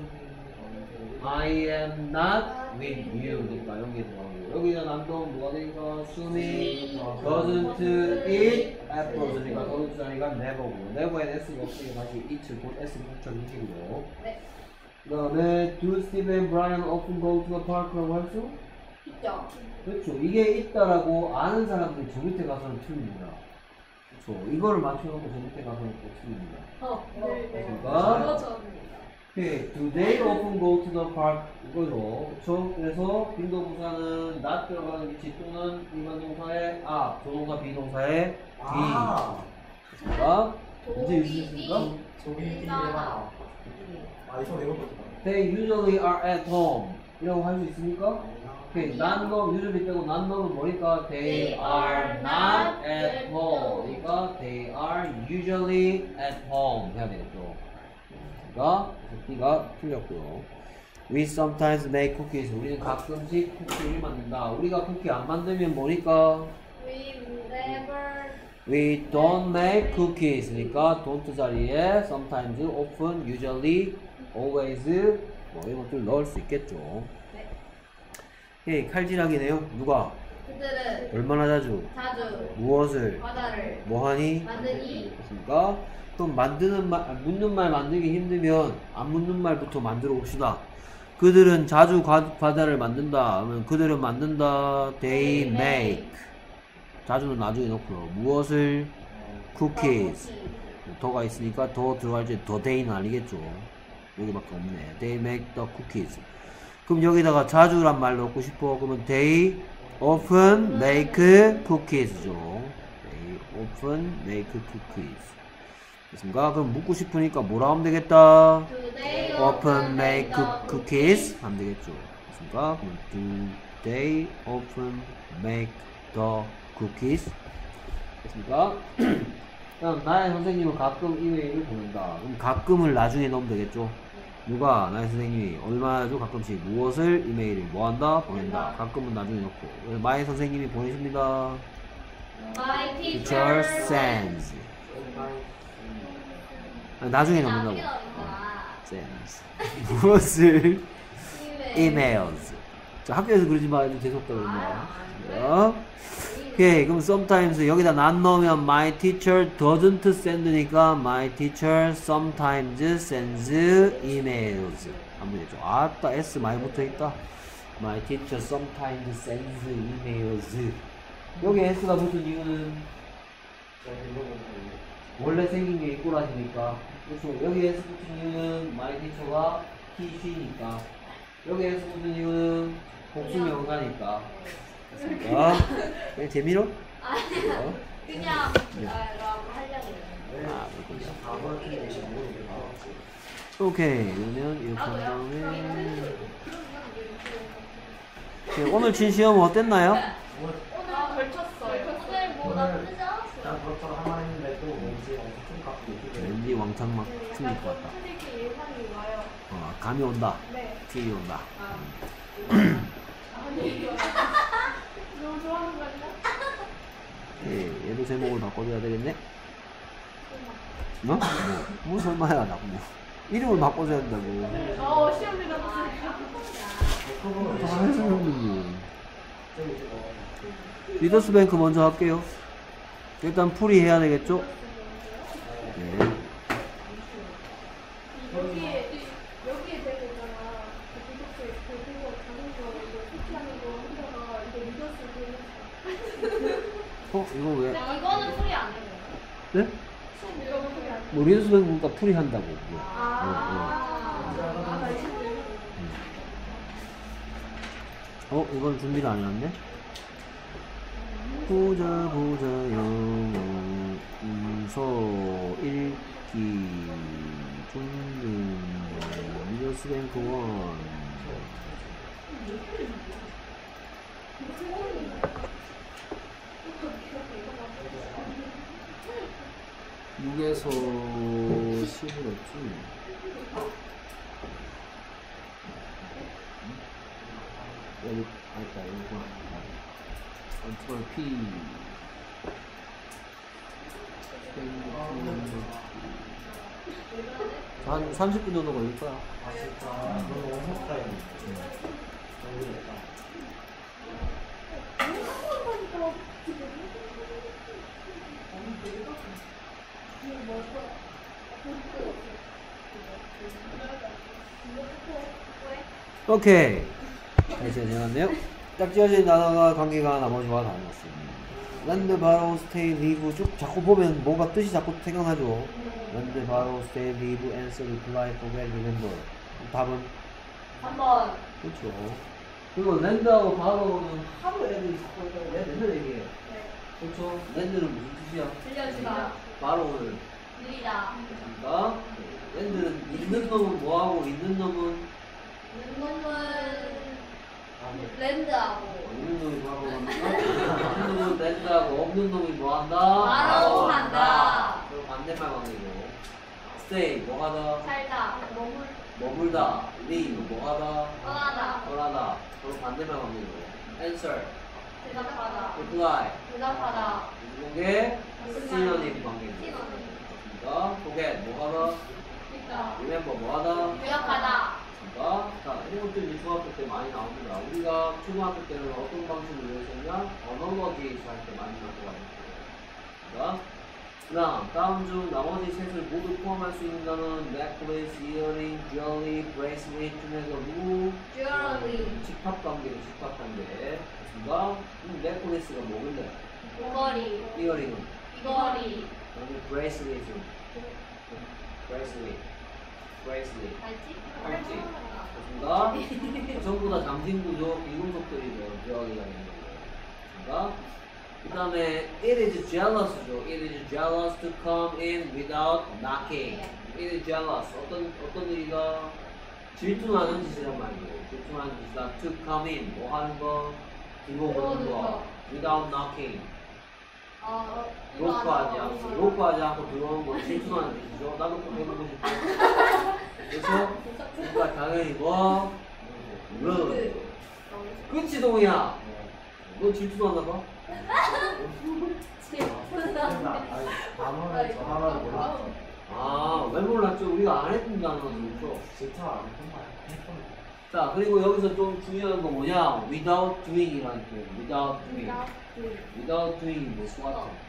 I am not with you. 그러니까 여기에 들어가고 여기다 not 넣으면 뭐가 되니까? Sumi doesn't eat apples. 그러니까 doesn't 아니까 never고 never엔 S가 없으니까 다시 eat을 곧 S 붙여주시고요. 네. 그 다음에 do Steve and Brian often go to the park라고 할 수? 있죠. 그렇죠. 이게 있다라고 아는 사람들이 저 밑에 가서는 틀립니다. 그렇죠. 이거를 맞춰놓고 저 밑에 가서는 또 틀립니다. 네. 됐습니까? 그렇죠. 오케이. Do they often go to the park? 이거죠. 그렇죠. 그래서 빈도부사는 not 들어가는 위치 또는 일반 동사의 조동사 비동사의 아. 됐습니까? 이제 유지했습니까? 조기끼리 해봐. 아 이거 외운 거다. They usually are at home. 이라고 할 수 있습니까? 오케이, not 넣으면 usually 빼고 not 넣으면 뭐니까 they are not at home. 그러니까 they are usually at home 해야 되겠죠. 그러니까 B가 틀렸고요. We sometimes make cookies. 우리는 가끔씩 쿠키를 만든다. 우리가 쿠키 안 만들면 뭐니까? We never We don't make cookies니까 don't 자리에 sometimes, often, usually, always 뭐 이런 것들 넣을 수 있겠죠. 네. 오케이, 칼질하기네요. 누가? 그들은 얼마나 자주? 자주 무엇을? 과자를 뭐하니? 만드니? 그렇습니까? 그럼 만드는 말, 묻는 말 만들기 힘들면 안 묻는 말부터 만들어 봅시다. 그들은 자주 과자를 만든다. 그러면 그들은 만든다. They make. 자주는 나중에 넣고요. 무엇을? Cookies. 더가 있으니까 더 들어갈 때 더 they는 아니겠죠. 여기밖에 없네. They make the cookies. 그럼 여기다가 자주란 말 넣고 싶어. 그러면 they often make cookies죠. They often make cookies. 됐습니까? 그럼 묻고 싶으니까 뭐라 하면 되겠다? Do they Often make the cookies 하면 되겠죠. 됐습니까? 그럼 do they often make the cookies? 됐습니까? 그럼 나의 선생님은 가끔 이메일을 보낸다. 그럼 가끔을 나중에 넣으면 되겠죠. 누가? 나의 선생님이 얼마나 자주 가끔씩 무엇을 이메일을 뭐한다? 보낸다. 가끔은 나중에 넣고. 나의 선생님이 보내십니다. My Teacher teacher sends. 나중에 나중에 넣는다고. 넣는구나. sends. 무엇을? 이메일. emails. 자, 학교에서 그러지 말아도 재수없다 그러는 아, 거야. 오케이, 그럼 sometimes 여기다 난 넣으면 my teacher doesn't send니까 my teacher sometimes sends emails 하면 되죠. 아따 S 많이 붙어있다. my teacher sometimes sends emails. 여기 S가 붙은 이유는 원래 생긴 게 꼬라지니까. 그렇죠. 여기 S 붙은 이유는 my teacher가 he, she니까. 여기 S 붙은 이유는 복수명사니까. 됐습니까? 그냥 재미로? 아니야. 그냥 네. 라고 하려고. 아, 그렇군요. 과거 같은 게 지금 모르겠다. 오케이. 그러면 이렇게 한 다음에. 오케이, 오늘 친 시험은 어땠나요? 오늘 오늘 걸쳤어요. 오늘 뭐 나쁘지 일단 않았어. 그렇죠 하나 했는데 또 왠지 엄청 갖고 있게 되는 왠지 왕창 막 네, 틀릴 것 약간 같다. 틀리게 예상이 와요. 감이 온다. 네. 튀이 온다. 아니, 너무 좋아하는 거 아니야? 오케이, 얘도 제목을 바꿔줘야 되겠네? 뭐? 뭐 설마야, 나 뭐. 이름을 바꿔줘야 된다고. 시험이 남았으니까. 다 해주는 리더스뱅크 먼저 할게요. 일단 풀이해야 되겠죠? 네. 여기에 대고 있잖아. 그 비속체, 그거 자는 거, 이거 패치하는 거 하다가 이거 믿었어. 이거 왜? 이거는 풀이 안 되는 네? 이거 소리 안 돼. 뭐 리더스뱅크니까 풀이한다고. 그거. 이건 준비를 안 해놨네? 보자, 영어, 읽기, 듣는 거, 리더스뱅크 1. 6에서 10을 했지. 여기, 있다, 이거. 컨트롤 P. 한 30분 정도 걸릴 거야. 아 진짜 너무 엄청 타임. 모르겠다. 오케이. 다시 진행하네요. 딱 지어진 단어가 관계가 나머지와 다르습니다. 랜드 바로 스테이 리브 쭉 자꾸 보면 뭔가 뜻이 자꾸 생각나죠. 랜드 바로 스테이 리브 앤서 리플라이 포겟 리멤버. 답은 3번. 그렇죠. 그리고 랜드하고 바로는 하도 애들이 자꾸 내가 맨날 얘기해. 그렇죠. 랜드는 무슨 뜻이야? 들려주다. 바로는 느리다. 그러니까 랜드는 있는 놈은 뭐하고 있는 놈은 놈은 랜드하고 있는 놈이 바로 합니까? 있는 놈은 랜드하고 없는 놈이 뭐한다? 바로 한다. 그럼 반대말 관계고 stay 뭐하다? 살다. 머물다 leave 뭐하다? 떠나다. 떠나다 그럼 반대말 관계고 answer 대답하다. reply 대답하다. 이게 시너님 관계입니다. forget 뭐 하다? remember 뭐 하다? 기억하다. 자, 이런 것들이 이제 중학교 때 많이 나옵니다. 우리가 초등학교 때는 어떤 방식으로 이용했었냐? 어널러기에서 할 때 많이 나와요. 자, 다음 중 나머지 셋을 모두 포함할 수 있는 단어는 necklace, earring, jewelry, bracelet 중에서 누구? 주얼리. 집합관계로 집합관계. 그렇습니다. necklace가 뭐길래? 목걸이. earring은? 귀걸이. 그다음에 bracelet은? bracelet. 알지? 팔찌. 그렇습니다. 전부 다 장신구조 비금속들이죠. 기억이가 있는 거예요. 그 다음에 it is jealous죠. it is jealous to come in without knocking. it is jealous. 어떤 일이가 질투나는 짓이란 말이에요. 질투나는 짓이다. to come in. 뭐 하는 거? 들어오는 거. without knocking. 로크하지 않고 들어오는 거 질투나는 짓이죠. 나도 꼭 해보고 싶어. 그래서 그러니까 당연히 뭐? 그치 동이야. 너 질투도 안 나봐? 단어를 저 하나를 몰라. 아, 왜 몰랐죠? 우리가 안 했던 단어도 그렇죠. 진짜 안 했던 자, 그리고 여기서 좀 중요한 거 뭐냐? without doing이라는 표현. without doing. without doing이 무슨 것 같아?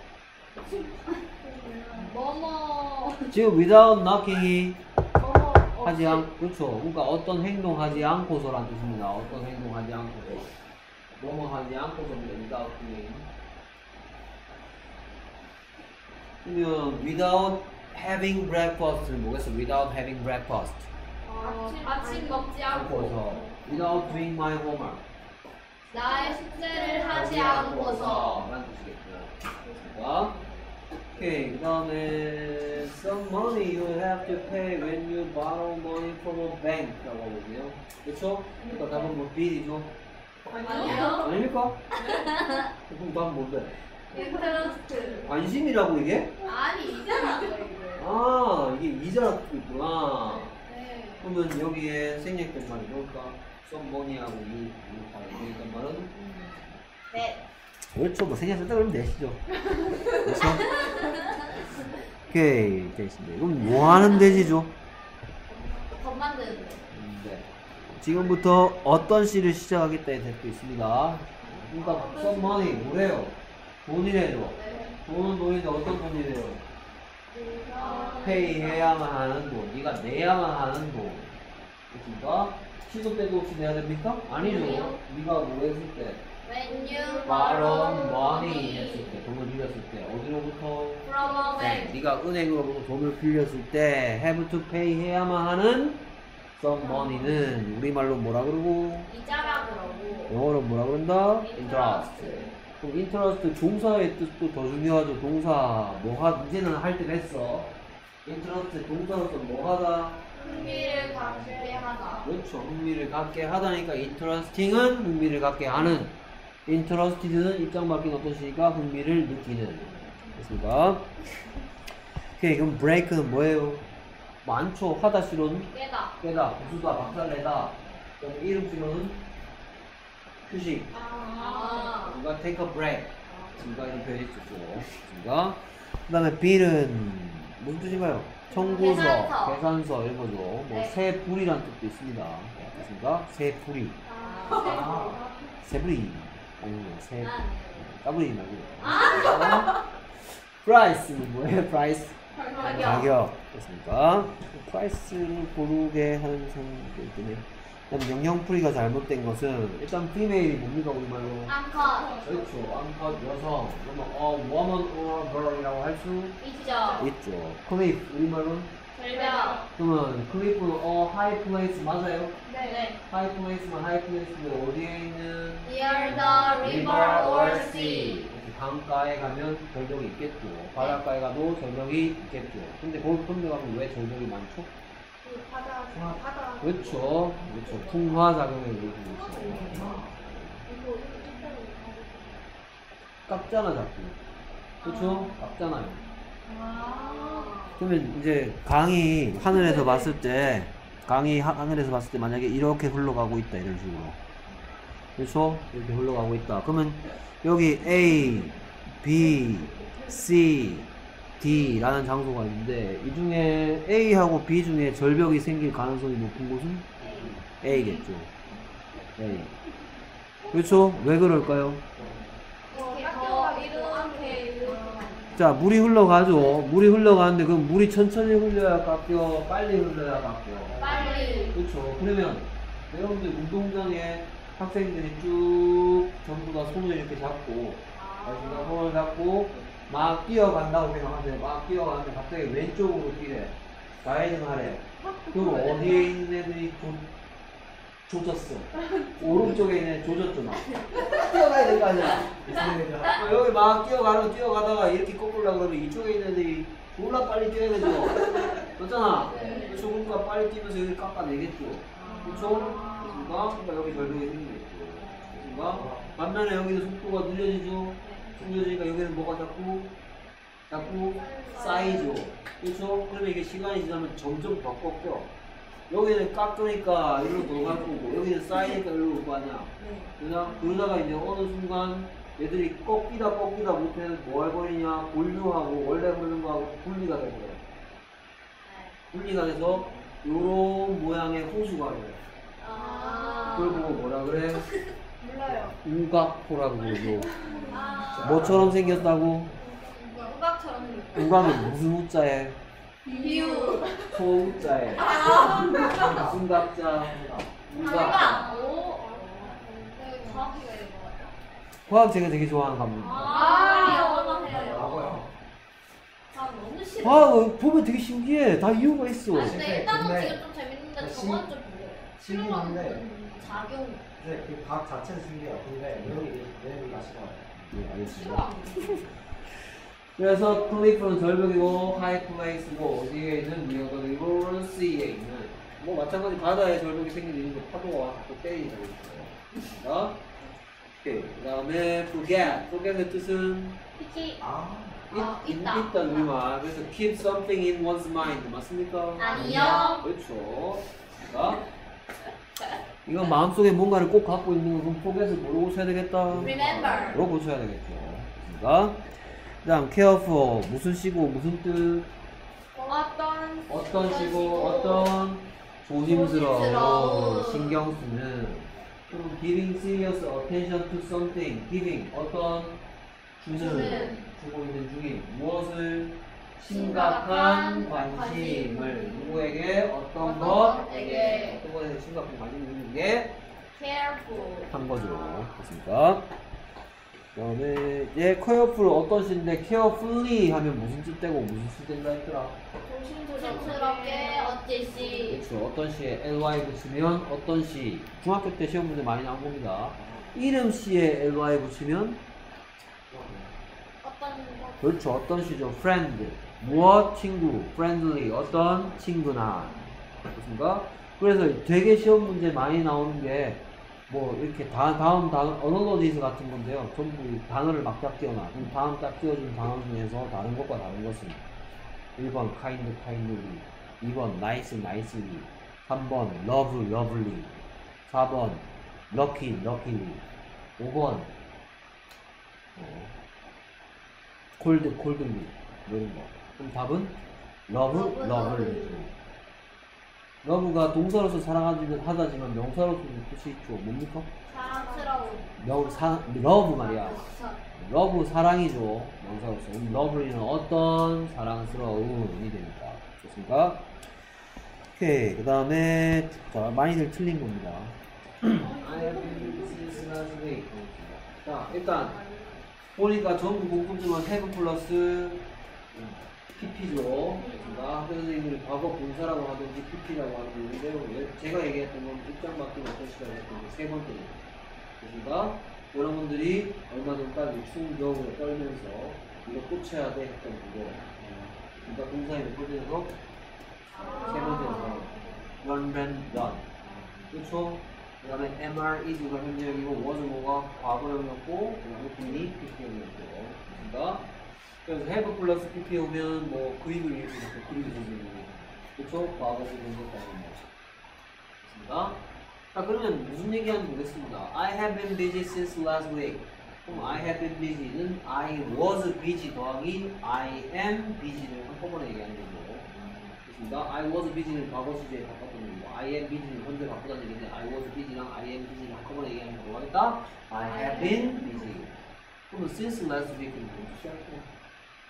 뭐뭐. 지금 without knocking이 뭐 하지 그렇죠. 그러니까 어떤 행동 하지 않고서란 뜻입니다. 어떤 행동 하지 않고서. 뭐뭐 하지 않고서입니다. without doing. 그러면 without having breakfast는 뭐겠어? without having breakfast. 아침 먹지 않고. 않고서. without doing my homework. 나의 숙제를 하지 않고서. 라는 뜻이겠죠. 자, 오케이. 그 다음에 some money you have to pay when you borrow money from a bank 라고 하거든요. 그렇죠? 그러니까 답은 뭐 B이죠? 아니요. 아닙니까? 그럼 답은 뭔데? 인트러스트. 관심이라고 이게? 아니 이잖아 이거. 아, 이게 이자라고 있구나. 네. 그러면 여기에 생략된 말이 뭘까? some money하고 이 있던 말은? 네. 그렇죠. 뭐 생략했다 그러면 되시죠. 그렇죠? 오케이. 됐습니다. 이건 뭐 하는 대시죠? 법 만드는데. 네. 지금부터 어떤 시를 시작하겠다에 적혀 있습니다. 그러니까 some money 뭐래요? 돈이래요. 네. 돈은 돈인데 어떤 돈이래요? 페이 해야만 하는 돈. 네가 내야만 하는 돈. 그렇습니까? 시도 때도 없이 내야 됩니까? 아니죠. 아니요. 네가 뭐 했을 때? When you borrow money 했을 때, 돈을 빌렸을 때 어디로부터? from a 네, bank. 네가 은행으로부터 돈을 빌렸을 때 have to pay 해야만 하는 some money는 우리말로 뭐라 그러고? 이자라 그러고. 영어로 뭐라 그런다? interest. 그럼 interest 종사의 뜻도 더 중요하죠. 동사 이제는 할 때 됐어. interest 동사로서 뭐 하다? 흥미를 갖게 하다. 그렇죠. 흥미를 갖게 하다니까 interesting은 흥미를 갖게 하는, interested는 입장 바뀐 어떤 시니까 흥미를 느끼는. 됐습니까? 오케이. 그럼 break는 뭐예요? 많죠. 하다 시로는 깨다. 부수다, 박살내다. 그럼 이름 시로는 휴식. 뭔가 take a break. 뭔가 이런 표현이 있었죠. 됐습니까? 그 다음에 bill은 무슨 뜻인가요? 청구서, 계산서 이런 거죠. 뭐 네. 세불이라는 뜻도 있습니다. 됐습니까? 세불이. 세불이. 아니요, 세. 까불이 말고. price는 뭐예요? price. 가격. 됐습니까? price를 고르게 하는 상황이 있네요. 그다음 영영풀이가 잘못된 것은 일단 female이 뭡니까 우리말로? 암컷. 그렇죠. 암컷 여성. 그러면 woman or girl이라고 할 수 있죠. 있죠. cliff 우리말로? 절벽. 그러면 cliff는 high place 맞아요? 네. high place면 high place는 어디에 있는? Near the river or sea. 강가에 가면 절벽이 있겠죠. 바닷가에 가도 절벽이 있겠죠. 근데 거기 그런 데 가면 왜 절벽이 많죠? 바다. 그렇죠. 그렇죠. 풍화작용에 의해서 그렇죠. 깎잖아, 자꾸. 그렇죠? 깎잖아요. 그러면 이제 강이 하늘에서 봤을 때, 만약에 이렇게 흘러가고 있다, 이런 식으로. 그렇죠? 이렇게 흘러가고 있다. 그러면 여기 A, B, C, D라는 장소가 있는데 이 중에 A하고 B 중에 절벽이 생길 가능성이 높은 곳은 A겠죠. A. 그렇죠? 왜 그럴까요? 이렇게 더 이렇게 자, 물이 흘러가죠. 물이 흘러가는데 그 물이 천천히 흘러야 깎여, 빨리 흘러야 깎여. 빨리. 그렇죠. 그러면 여러분들 운동장에 학생들이 쭉 전부 다 손을 이렇게 잡고, 손을 잡고 막 뛰어간다고 생각하세요. 막 뛰어가는데 갑자기 왼쪽으로 뛰래. 좌회전 하래. 그럼 어디에 있는 애들이 조졌어. 오른쪽에 있는 애 조졌죠, 막. 뛰어가야 될 거 아니야. 여기 막 뛰어가다가 이렇게 꺾으려고 그러면 이쪽에 있는 애들이 졸라 빨리 뛰어야 되죠. 그렇잖아. 그렇죠. 그러니까 빨리 뛰면서 여기 깎아내겠죠. 그렇죠? 그러니까 여기 절벽이 생기겠죠. 그러니까 반면에 여기는 속도가 느려지죠. 느려지니까 여기는 뭐가 자꾸 쌓이죠. 그렇죠? 그러면 이게 시간이 지나면 점점 더 꺾여. 여기는 깎으니까 이리로 돌아갈 거고 여기는 쌓이니까 이리로 올 거 아니야. 그러다가 이제 어느 순간 얘들이 꺾이다 못해서 뭐 해버리냐, 본류하고 원래 흐르는 거하고 분리가 돼버려요. 분리가 돼서 요런 모양의 호수가 돼요. 그걸 보고 뭐라 그래? 몰라요. 우각호라고 그러죠. 뭐처럼 생겼다고? 우각처럼 생겼다. 우각은 무슨 우자에? 비유. 소우자에. 무슨 각자? 우각. 우각. 오. 네, 정확히가 이거 같아. 과학 제가 되게 좋아하는 과목입니다. 영어만 해요. 라고요. 아, 너무 싫어. 과학 보면 되게 신기해. 다 이유가 있어. 근데 일단은 근데 지금 좀 재밌는데 신- 저건 좀 별로예요. 신기한데. 작용. 근데 그 과학 자체는 신기해요. 근데 내용이 맛있어요. 네, 알겠습니다. 싫어. 그래서 클리프는 절벽이고 하이플레이스고 어디에 있는 리어더리고 C에 있는 뭐 마찬가지 바다에 절벽이 생기는 파도가 와서 또 때리는 거고 있어요. 오케이. 그 다음에 forget의 뜻은 피키. 있다. 있다는 우리말. 그래서 keep something in one's mind 맞습니까? 아니요. 그렇죠. 자, 이건 마음속에 뭔가를 꼭 갖고 있는 거 그럼 forget을 뭐로 고쳐야 되겠다? Remember. 로 고쳐야 되겠죠. 그러니까 그 다음 careful 무슨 시고 무슨 뜻? 어떤 시고 어떤 조심스러운 신경 쓰는 그럼 giving serious attention to something giving 어떤 주고 있는 중인 무엇을 심각한 관심을 누구에게 어떤 것에게 어떤 것에 심각한 관심을 있는 게 Careful. 한 거죠. 그렇습니까? 그 다음에 얘 careful 어떤 시인데 carefully 하면 무슨 뜻 되고 무슨 뜻 된다 했더라? 조심스럽게 어찌시. 그렇죠. 어떤 시에 ly 붙이면 어떤 시 중학교 때 시험 문제 많이 나온 겁니다. 이름 시에 ly 붙이면 어떤 것. 그렇죠. 어떤 시죠? friend 무엇? 친구 friendly 어떤? 친구나 그렇습니까? 그래서 되게 시험 문제 많이 나오는 게 뭐 이렇게 다음 단어 어너더지스 같은 건데요. 전부 이 단어를 막 딱 띄워놔. 그럼 다음 딱 띄워준 단어 중에서 다른 것과 다른 것은 1번 kind, kindly 2번 nice, nicely 3번 love, lovely 4번 lucky, luckily 5번 cold, coldly 뭐 이런 거. 그럼 답은 love, lovely 러브가 동사로서 사랑하다지만 명사로서는 뜻이 있죠. 뭡니까? 사랑스러운. 러브 말이야. 러브 사랑이죠. 명사로서. 러브리는 어떤 사랑스러운이 됩니다. 좋습니까? 오케이. 그 다음에 자 많이들 틀린 겁니다. 자 일단 보니까 전부 공통점은 have 플러스 PP죠. 학교 선생님들이 과거 분사라고 하든지 PP라고 하든지 이대로 제가 얘기했던 건 입장 바뀌면 어떤 시간을 했던 게 세 번째입니다. 그러니까 여러분들이 얼마 전까지 추운 겨울에 떨면서 이거 꽂혀야 돼 했던 그거 그러니까 동사에 몇 번째에서 세 번째에서 run, ran, run 그렇죠? 그 다음에 MR, is가 현재형이고 was은 뭐가 과거형이었고 그 다음에 be니, PP형이었고 그러니까 그래서 have 플러스 PP 오면 뭐 그림을 이렇게 그리고 있는 그렇죠? 과거에 공부했다는 거. 자 그러면 무슨 얘기하는지 보겠습니다. I have been busy since last week. 그럼 I have been busy는 I was busy 더하기 I am busy를 한꺼번에 얘기하는 거고. 됐습니다. I was busy는 과거 시제에 바꿨던 거고 I am busy는 현재 바꾸다는 얘기인데 I was busy랑 I am busy를 한꺼번에 얘기하는 거 뭐하겠다? I have been busy. 그러면 since last week은 무슨 뜻이야?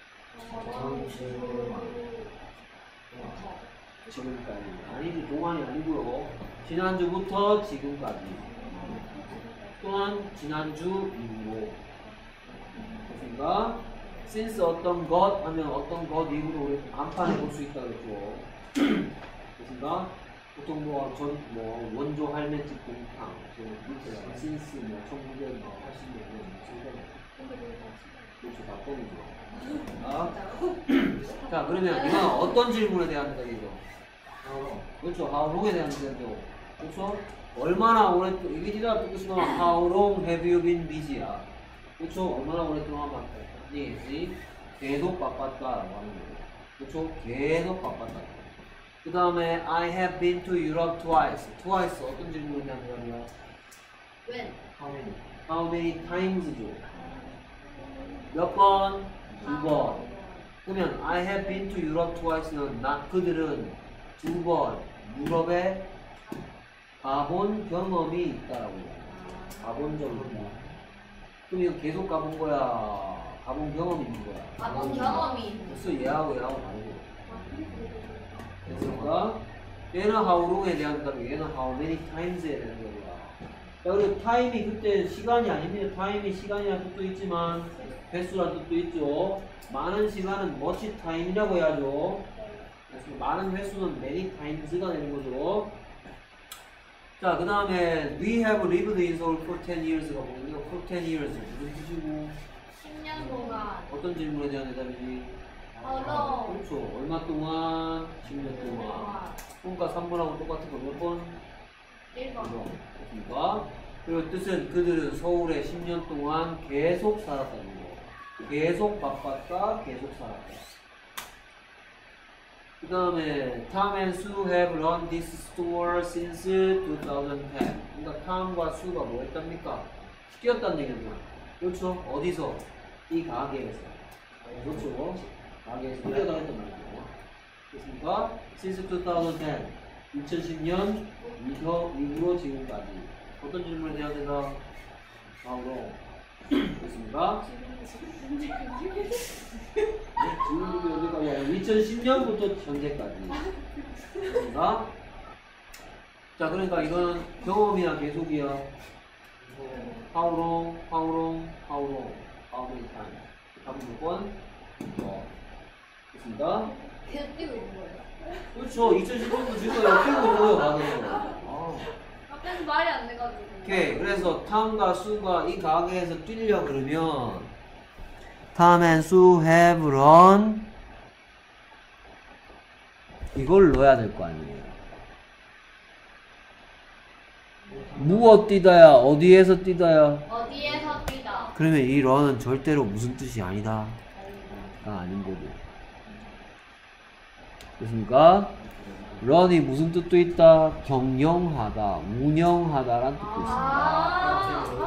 지금까지. 아니지, 동안이 아니고요. 지난주부터 지금까지. 또한 지난주 이후로. 됐습니까? since 어떤 것 하면 어떤 것 이후로 우리 간판에 볼 수 있다 그랬죠. 됐습니까? 보통 원조 할매집 공탕, 밑에다가 since 1980년 그렇죠, 다 뻥이죠. 자, 그러면 이건 어떤 질문에 대한 대답이죠? 그렇죠, how long에 대한 대답이죠. 그렇죠? 얼마나 오랫동안, 이게 진짜 뜻이면 how long have you been busy야. 그렇죠? 얼마나 오랫동안 바빴니? 계속 바빴다라고 하는 거예요. 그렇죠? 계속 바빴다. 그 다음에 I have been to Europe twice. twice 어떤 질문에 대한 대답이야? When? How many times죠? 몇 번? 2번. 그러면 I have been to Europe twice는 그들은 2번 유럽에 가본 경험이 있다라고 해요. 가본 적이 있다. 그럼 이거 계속 가본 거야? 가본 경험이 있는 거야? 가본 경험이. 그래서 얘하고 다르고. 됐습니까? 얘는 how long에 대한 대답이고 얘는 how many times에 대한 대답이야. 자, 그리고 타임이 그때 시간이 아닙니다. 타임이 시간이라는 뜻도 있지만 횟수라는 뜻도 있죠. 많은 시간은 much time이라고 해야죠. 그래서 많은 횟수는 many times가 되는 거죠. 자, 그 다음에 we have lived in Seoul for 10 years가 보면요. for 10 years 무슨 뜻이고 10년 동안. 어떤 질문에 대한 대답이지? 얼어. 그렇죠. 얼마 동안? 10년 동안. 그러니까 3번하고 똑같은 거 몇 번? 1번. 됐습니까? 그리고 뜻은 그들은 서울에 10년 동안 계속 살았다는 거. 계속 바빴다, 계속 살았다. 그 다음에 Tom and Sue have run this store since 2010. 그러니까 탐과 수가 뭐 했답니까? 뛰었다는 얘기죠. 그렇죠? 어디서? 이 가게에서. 그렇죠? 가게에서 뛰어다녔단 말이죠. 됐습니까? Since 2010. 2010년 이후로 지금까지. 어떤 질문에 대한 대답? 다음으로. 됐습니까? 지금부터 언제까지? 2010년부터 현재까지. 됐습니까? 자, 그러니까 이건 경험이야, 계속이야. How long, how long, how long, how many times. 답은 몇 번? 됐습니까? 계속 뛰고 있는 거예요. 그렇죠. 2010년부터 지금까지 뛰고 있는 거예요, 가게에서. 앞에서 말이 안 돼가지고. 오케이. 그래서 탐과 수가 이 가게에서 뛰려 그러면 Tom and Sue have run 이걸 넣어야 될 거 아니에요. 무엇 뛰다야? 어디에서 뛰다야? 어디에서 뛰다. 그러면 이 run은 절대로 무슨 뜻이 아니다. 가 아닌 거죠. 됐습니까? run이 무슨 뜻도 있다? 경영하다, 운영하다라는 뜻도 있습니다.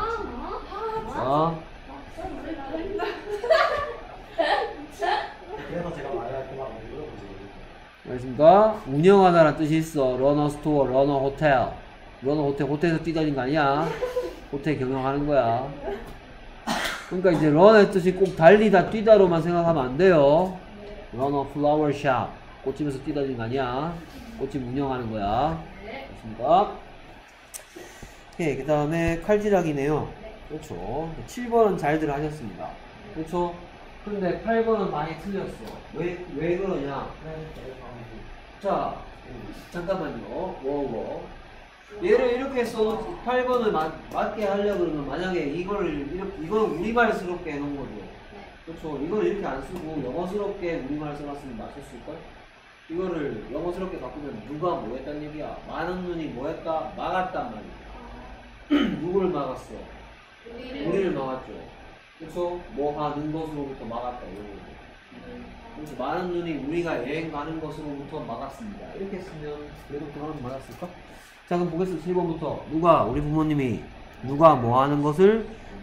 그래서 제가 말할 때마다 물어보지. 알겠습니까? 운영하다라는 뜻이 있어. run a store, run a hotel. run a hotel, 호텔에서 뛰다니는 거 아니야? 호텔 경영하는 거야. 그러니까 이제 run의 뜻이 꼭 달리다, 뛰다로만 생각하면 안 돼요. run a flower shop. 꽃집에서 뛰다니는 거 아니야. 꽃집 운영하는 거야. 됐습니까? 오케이, 그 다음에 칼질하기네요. 그렇죠. 7번은 잘들 하셨습니다. 그렇죠? 근데 8번은 많이 틀렸어. 왜 그러냐? 자, 잠깐만요. 얘를 이렇게 써, 8번을 맞게 하려고 그러면 만약에 이거는 우리말스럽게 해놓은 거죠. 그렇죠. 이걸 이렇게 안 쓰고 영어스럽게 우리말 써놨으면 맞췄을걸? 이거를 영어스럽게 바꾸면 누가 뭐 했단 얘기야? 많은 눈이 뭐 했다? 막았단 말이야. 누구를 막았어? 우리를 막았죠. 그렇죠? 뭐 하는 것으로부터 막았다. 이런 거죠. 그래서 많은 눈이 우리가 여행 가는 것으로부터 막았습니다. 이렇게 쓰면 그래도 그거는 맞았을까? 자, 그럼 보겠습니다. 7번부터 누가 우리 부모님이 누가 뭐 하는 것을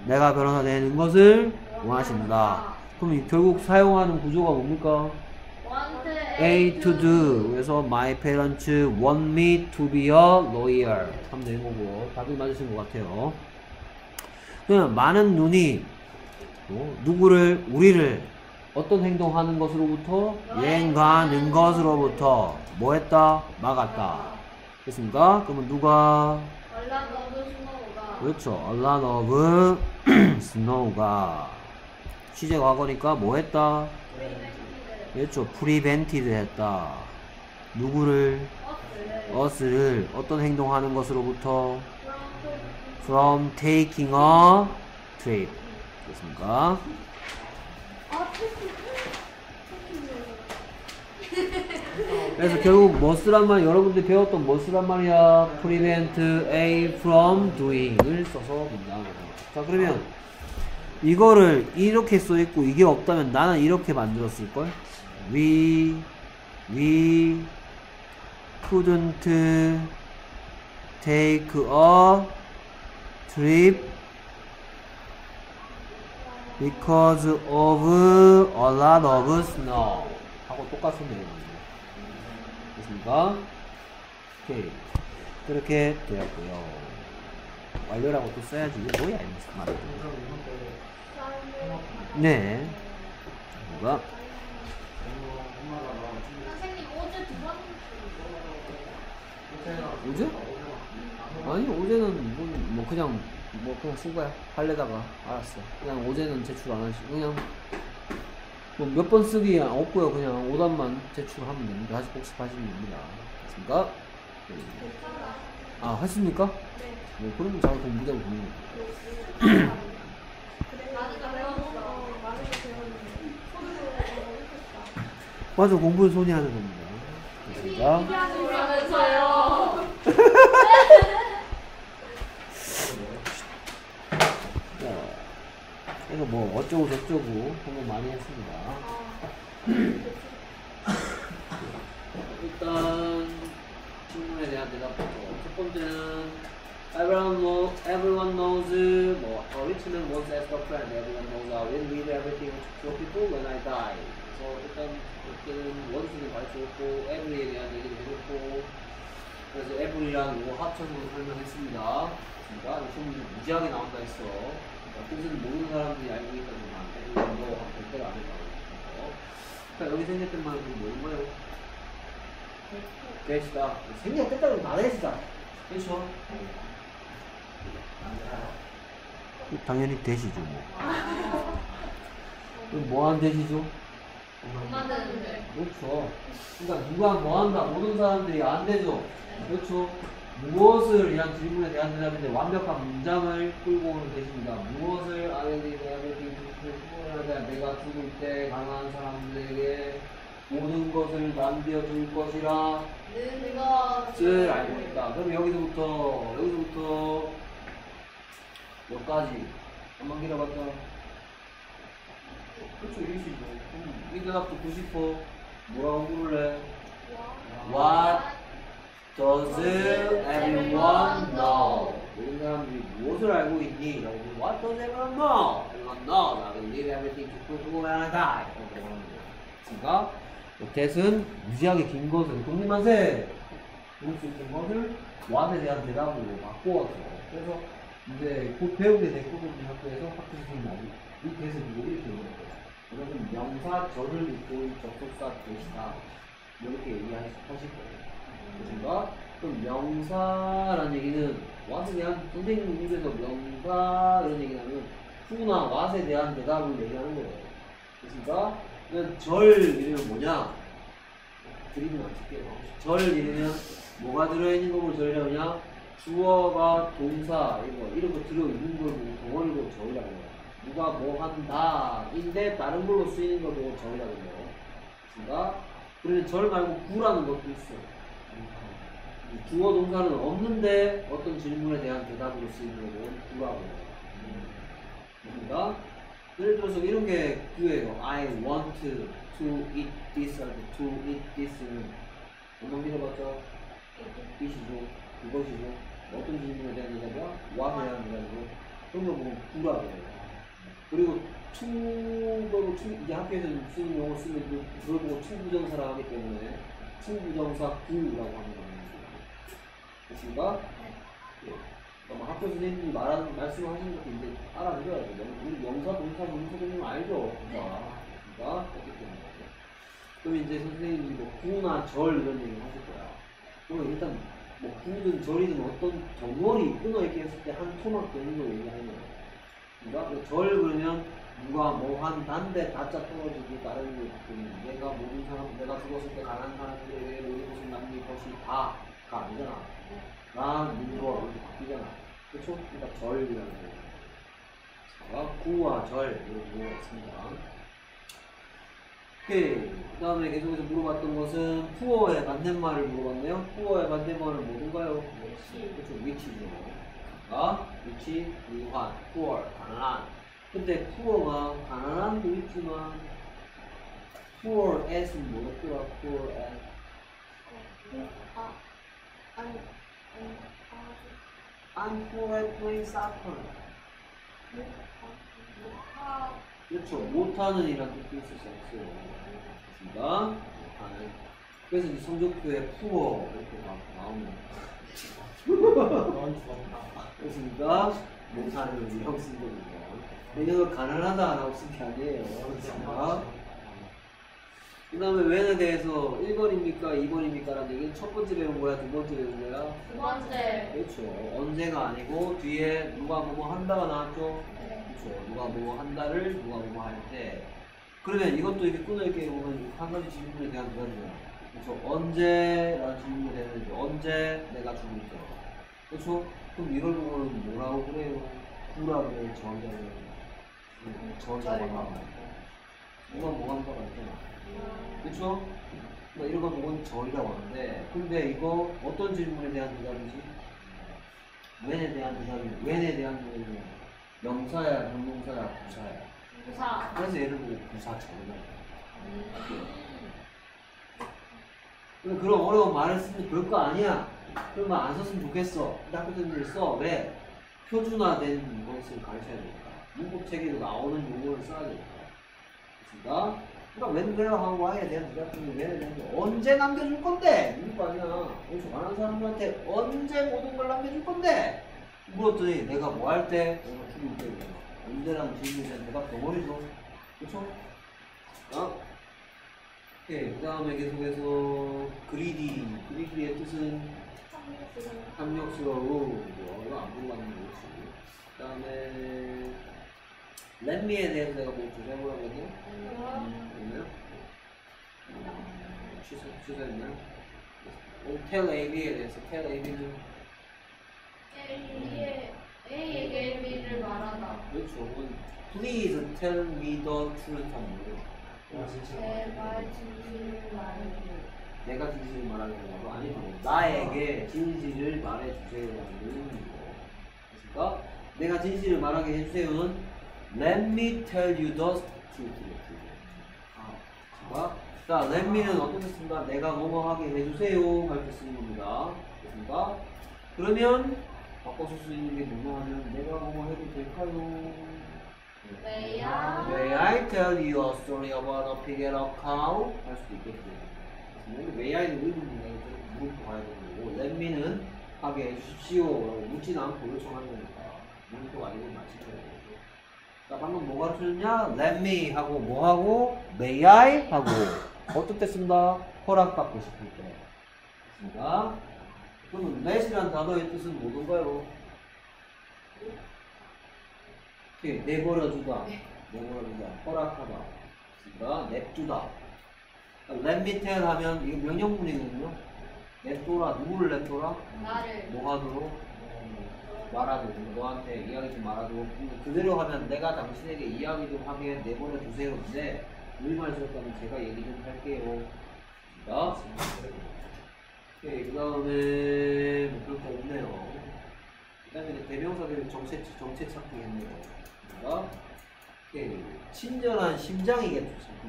내가 변호사 되는 것을 원하신다. 그럼 결국 사용하는 구조가 뭡니까? want A to do. 그래서 my parents want me to be a lawyer. 하면 되는 거고. 답이 맞으신 것 같아요. 그러면 많은 눈이 누구를, 우리를 어떤 행동하는 것으로부터 여행 가는 것으로부터 뭐 했다? 막았다. 됐습니까? 그러면 누가? 얼라 너무 스노우가 그렇죠. A lot of snow가 시제 과거니까 뭐 했다? 그렇죠. prevented 했다. 누구를? us를 어떤 행동하는 것으로부터? from taking a trip. 됐습니까? 그래서 결국 must란 말, 여러분들이 배웠던 must란 말이야. prevent A from doing을 써서 문장을 해요. 자, 그러면 이거를 이렇게 써있고 이게 없다면 나는 이렇게 만들었을걸? We couldn't take a trip because of a lot of snow 하고 똑같은 내용입니다. 됐습니까? 오케이. 그렇게 되었고요. 완료라고 또 써야지. 이게 뭐야, 이 말은. 네. 뭔가? 선생님 어제 두번 어제? 아니, 어제는 뭐 그냥 쓴 거야. 할래다가. 알았어. 그냥 어제는 제출 안 하시고, 그냥 뭐 몇 번 쓰기 없고요. 그냥 오답만 제출하면 됩니다. 다시 복습하시면 됩니다. 됐습니까? 아, 하십니까? 네. 뭐, 그러면 잘 공부되고 보는 거예요. 많은 거 배웠어. 많은 거 배웠는데 손으로 했었다. 맞아, 공부를 손이 하는 겁니다. 됐습니까? 하면서요. 자, 그래서 뭐 어쩌고 저쩌고 공부 많이 했습니다. 일단 질문에 대한 대답부터 첫 번째는 everyone knows 뭐 a rich man once asked a friend everyone knows I will leave everything to people when I die. 그래서 일단 이렇게는 원수는 가르쳐줬고 every에 대한 얘기를 해줬고 그래서 every랑 이거 합쳐서 설명했습니다. 그러니까 시험 무지하게 나온다 했어. 뜻은 모르는 사람들이 알고 있다지만 everyone know 하면 절대로 안 했다고. 자, 여기 생략된 말은 뭐인 거예요? 대시다. 생략됐다고 다 대시다. 그렇죠? 당연히 대시죠, 뭐. 그럼 뭐한 대시죠? 엄마는 그렇죠. 그러니까 누가 뭐한다, 모든 사람들이 안 되죠. 그렇죠. 무엇을 이란 질문에 대한 대답인데 완벽한 문장을 끌고 오는 대시입니다. 무엇을 아내들이 내가 죽을 때 가난한 사람들에게 모든 것을 남겨줄 것이라 는 을 알고 있다. 그럼 여기서부터 몇 가지 한번 길어봤자 그렇죠. 일시죠. 이 대답 듣고 싶어. 뭐라고 물을래? What does everyone know? 모든 사람들이 무엇을 알고 있니? 라고 What does everyone know? Everyone knows. I will leave everything to people when I die. 그러니까 that은 무지하게 긴 것을 독립만세 부를 수 있는 것을 what에 대한 대답으로 바꿔왔어. 그래서 이제 곧 배우게 됐거든요. 학교에서 학교 선생님이 아직 이 that을 보고 이렇게 얘기했어요. 그것은 명사 절을 믿고 접속사 that이다. 이렇게 얘기하실 거예요. 그렇습니까? 그럼 명사라는 얘기는 what에 대한 선생님 입에서 명사 이런 얘기 하면 who나 what에 대한 대답을 얘기하는 거예요. 그렇습니까? 절 이름은 뭐냐? 드림은 안 칠게요. 절 이름은 뭐가 들어있는 거고 절이라고 하냐? 주어가 동사 이런 거 들어있는 걸 보고 덩어리로 절이라고 해요. 누가 뭐 한다 인데 다른 걸로 쓰이는 걸 보고 절이라고 해요. 그렇습니까? 그러면 절 말고 구라는 것도 있어. 주어 동사는 없는데 어떤 질문에 대한 대답으로 쓰이는 걸 구라고 해요. 그렇습니까? 예를 들어서 이런 게 구예요. I want to eat this 할 때 to eat this는 한번 밀어봤죠? 이시죠? 그것이죠? 어떤 질문에 대한 대답이야? what에 대한 대답이고 그럼 성경 보면 구라고 해요. 그리고 이제 학교에서 쓰는 용어 쓰면 그걸 보고 투부정사라 하기 때문에 투부정사 구라고 하는 겁니다. 됐습니까? 예. 아마 학교 선생님이 말씀하시는 것도 이제 알아들어야죠. 우리 영사, 동사, 동사 되면 알죠? 그러니까 그렇기 때문에. 그럼 이제 선생님이 뭐 구나 절 이런 얘기 하실 거야. 그러면 일단 뭐 구든 절이든 어떤 정월이 끊어 이렇게 했을 때 한 토막 되는 걸 얘기하는 거예요. 그러니까 절 그러면 누가 뭐 한단데 다짜 떨어지고 다른 게 바뀌는 내가 모든 사람 내가 죽었을 때 가난한 사람들에게 우리 무슨 남미 것이 다가 아니잖아. 나 누구와 이렇게 바뀌잖아. 그렇죠? 그러니까 절이라는 거예요. 자, 구와 절 이렇게 있습니다. 오케이. 그 다음에 계속해서 물어봤던 것은 푸어의 반대말을 물어봤네요. 푸어의 반대말은 뭐든가요? 그렇죠. 위치죠. 아, 위치, 유한, 푸어, 가난한. 근데 푸어가 가난한도 있지만 poor as는 뭐였더라? poor as I'm poor at playing soccer. 그렇죠. 못하는 이란 뜻도 있을 수 없어요. 그렇습니다. 못하는. 그래서 이 성적표에 poor 이렇게 나오는 넌 죽었다. 그렇습니까? 못하는 이라고 쓴 겁니다. 왜냐면 가난하다라고 쓴 게 아니에요. 그렇습니까? 그 다음에 when에 대해서 1번입니까? 2번입니까? 라는 얘기는 첫 번째 배운 거야? 두 번째 배운 거야? 두 번째. 그렇죠. 언제가 아니고 뒤에 누가 뭐뭐 한다가 나왔죠? 네. 그렇죠. 누가 뭐뭐 한다를 누가 뭐뭐 할 때. 그러면 이것도 이렇게 끊어있게 보면 한 가지 질문에 대한 대답이잖아. 그렇죠. 언제라는 질문이 되는지 언제 내가 죽을 때. 그렇죠? 그럼 이걸 보고는 뭐라고 그래요? 구라고 해요? 저자고 해요? 저자가 누가 뭐 한다가 있잖아. 그쵸? 뭐 이런 거 보면 절이라고 하는데 근데 이거 어떤 질문에 대한 대답이지? when에 대한 대답이 when에 대한 대답이 명사야, 형용사야, 부사야. 부사. 그래서 얘를 보고 부사절이라고 해요. 그런 어려운 말을 쓰면 별거 아니야. 그런 말 안 썼으면 좋겠어. 학교생들이 써. 왜? 표준화된 것을 가르쳐야 되니까. 문법체계로 나오는 용어를 써야 되니까. 됐습니다? 그러니까 웬데어 하고 와에 대한 대답은 웬에 대한 게 언제 남겨줄 건데? 이럴 거 아니야. 여기서 말하는 사람들한테 언제 모든 걸 남겨줄 건데? 물었더니 내가 뭐 할 때? 내가 죽을 때. 언제라는 질문에 대한 대답 덩어리죠. 그쵸? 오케이. 그 다음에 계속해서 그리디의 뜻은 탐욕스러워. 이거 안 물어봤는 거지. 그 다음에 렛미에 대해서 내가 뭐 주제보라고 했냐? 있나요? 취소했나요? tell AB에 대해서 tell AB는 A에게 B를 말하다. 그렇죠. please tell me the truth 하는 거예요. 제발 진실을 말해줘. 내가 진실을 말하는 거 아니고 나에게 진실을 말해주세요라는 의미고. 그러니까 내가 진실을 말하게 해주세요는 let me tell you the truth. 자, let me는 어떻게 쓴다? 내가 뭐뭐 하게 해주세요 할 때 쓰는 겁니다. 됐습니까? 그러면 바꿔서 쓸 수 있는 게 뭐뭐 하면 내가 뭐뭐 해도 될까요? May I tell you a story about a pig and a cow? 할 수도 있겠고요. May I는 의문문에 물고 가야 되는 거고 let me는 하게 해주십시오 라고 묻지는 않고 요청하는 거니까 물고 아니고 맞춰야 돼요. 자, 방금 뭐 가르쳐줬냐? Let me 하고 뭐 하고 May I 하고 어떨 때 쓴다? 허락받고 싶을 때 쓴다. 그러면 let이란 단어의 뜻은 뭐던가요? 내버려두다, 허락하다, 쓴다, 냅두다. Let me tell 하면 이거 명령문이거든요. 냅둬라, 누구를 냅둬라? 나를. 뭐 하도록? 말하도록, 너한테 이야기 좀 말하도록. 그대로 하면 내가 당신에게 이야기 좀 하게 내버려 두세요인데 우리말 쓰였다면 제가 얘기 좀 할게요. 자, 오케이. 그 다음에 뭐 그럴 거 없네요. 그 다음에 대명사들은 정체 찾기 했네요. 자, 오케이. 친절한 심장이겠죠.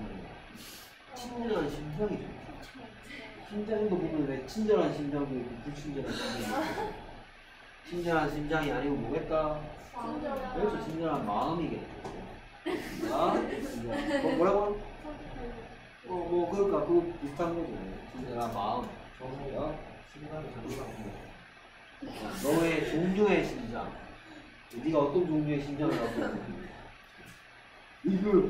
친절한 심장이죠. 심장도 보면 왜 친절한 심장도 있고 불친절한 심장도 있고 친절한 심장이 아니고 뭐겠다? 친절한. 그렇죠. 친절한 마음이겠죠. 자, 뭐라고? 뭐 그러니까 그거 비슷한 거죠. 친절한 마음. 저는 시간이 잠시만요. 너의 종류의 심장. 네가 어떤 종류의 심장을 갖고 있는지. 이거.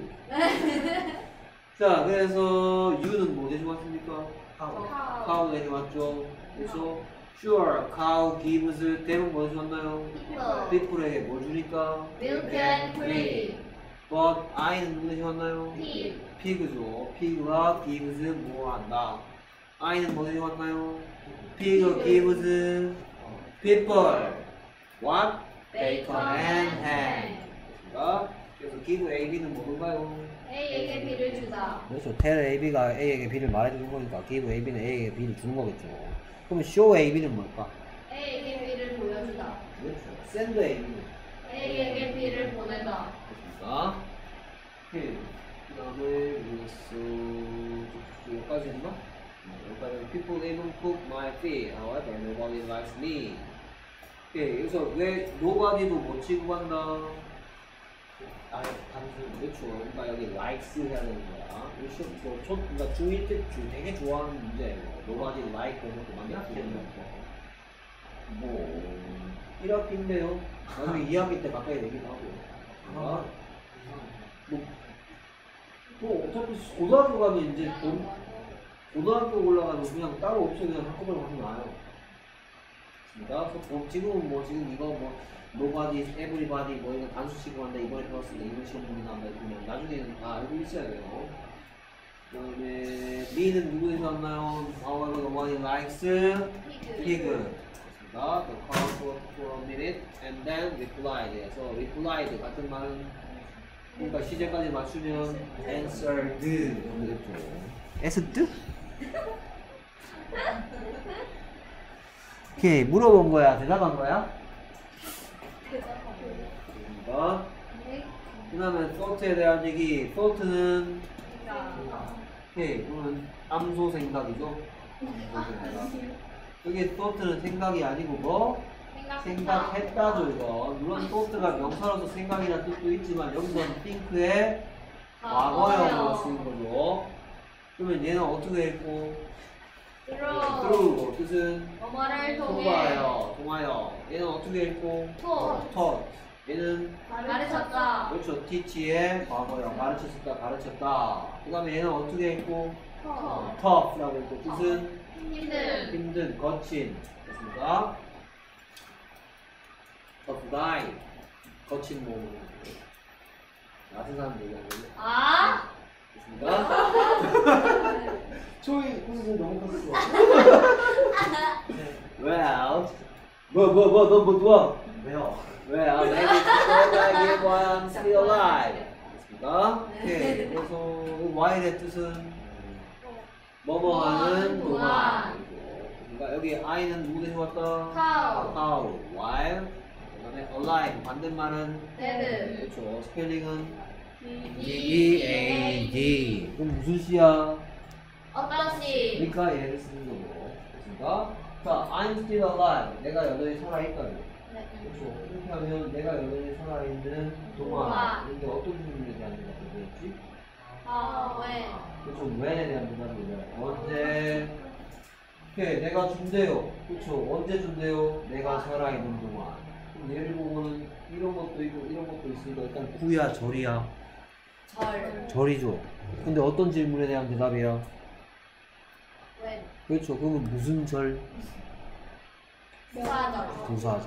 자, 그래서 유는 뭐 대중왔습니까? 하고 cow 대중왔죠. 그래서 sure, cow gives 댐은 뭐 대중왔나요? people에게 뭘 주니까? Milk and cream. but I는 뭐 대중왔나요? Pig. pig죠. pig가 gives 뭐 한다. I는 뭐 대중왔나요? pig gives people what? bacon and ham. 그래서 give AB는 뭐인가요? A에게 B를 주다. 그렇죠. tell AB가 A에게 B를 말해주는 거니까 give AB는 A에게 B를 주는 거겠죠. 그럼 show AB는 뭘까? A에게 B를 보여주다. 그렇죠. send AB는 A에게 B를 보내다. 됐습니까? 오케이. 그 다음에 여기까지 했나? 여기까지 people even cook my feet however nobody likes me. 오케이. 여기서 왜 nobody도 못 취급한다? 아예 단순 그렇죠. 그러니까 여기 likes 해야 되는 거야. 이거 그러니까 중1 때 되게 좋아하는 문제예요. nobody like 이런 것도 많이 하시는 거. 뭐 1학기인데요. 나중에 2학기 때 가까이 되기도 하고. 그러니까 뭐 어차피 고등학교 가면 이제 고등학교 올라가면 그냥 따로 없이 그냥 한꺼번에 가면 나요. 그러니까 지금은 뭐 지금 이거 뭐 nobody, everybody 뭐 이거 단수 취급한다 이번에 배웠으니까 이번 시험 문제 나온다 그러면 나중에는 다 알고 있어야 돼요. 그다음에 me는 누구에서 왔나요? However nobody likes pig. 그렇습니다. The cow for a minute and then replied. 그래서 replied 같은 말은 그러니까 시제까지 맞추면 answered 되겠죠. answered? 오케이 물어본 거야 대답한 거야? 그러니까 그 다음에 thought에 대한 얘기 thought는 오케이 그러면 암소 생각이죠. 여기 thought는 생각이 아니고 뭐? 생각했다죠 이거. 물론 thougught가 명사로서 생각이라는 뜻도 있지만 여기서는 think의 과거형으로 쓰인 거죠. 그러면 얘는 어떻게 읽고? through 뜻은 뭐뭐를 통해 통하여. 얘는 어떻게 읽고? taught. 얘는 가르쳤다. 그렇죠. teach의 과거형 가르쳤다 가르쳤다. 그 다음에 얘는 어떻게 읽고? tough라고 읽고 뜻은 힘든 거친. 됐습니까? tough guy 거친 몸. 낮은 사람 얘기하는 거죠. 아? 됐습니까? 초이 무슨 너무 컸어. Well, 너 좋아? 왜요? Well, maybe because I give while I'm still alive. 됐습니까? 오케이. 그래서 while의 뜻은 뭐뭐 하는 동안. 그러니까 여기 I는 누구 대신 왔다? How. While. 그다음에 alive 반대말은 dead. 그렇죠. 스펠링은 D-E-A-D. 그럼 무슨 시야? 어떤 시? 그러니까 얘를 쓰는 거고. 됐습니까? 자, I'm still alive. 내가 여전히 살아있다고. 그렇죠. 이렇게 하면 내가 여전히 살아있는 동안. 근데 어떤 질문에 대한 대답이었지? 왜? 그렇죠. when에 대한 대답이에요. 언제? 오케이. 내가 준대요. 그렇죠. 언제 준대요? 내가 살아있는 동안. 그럼 예를 보고는 이런 것도 있고 이런 것도 있으니까 일단 구야 절이야. 절이죠. 근데 어떤 질문에 대한 대답이야? 왜? 그렇죠. 그러면 무슨 절? 부사절. 부사절.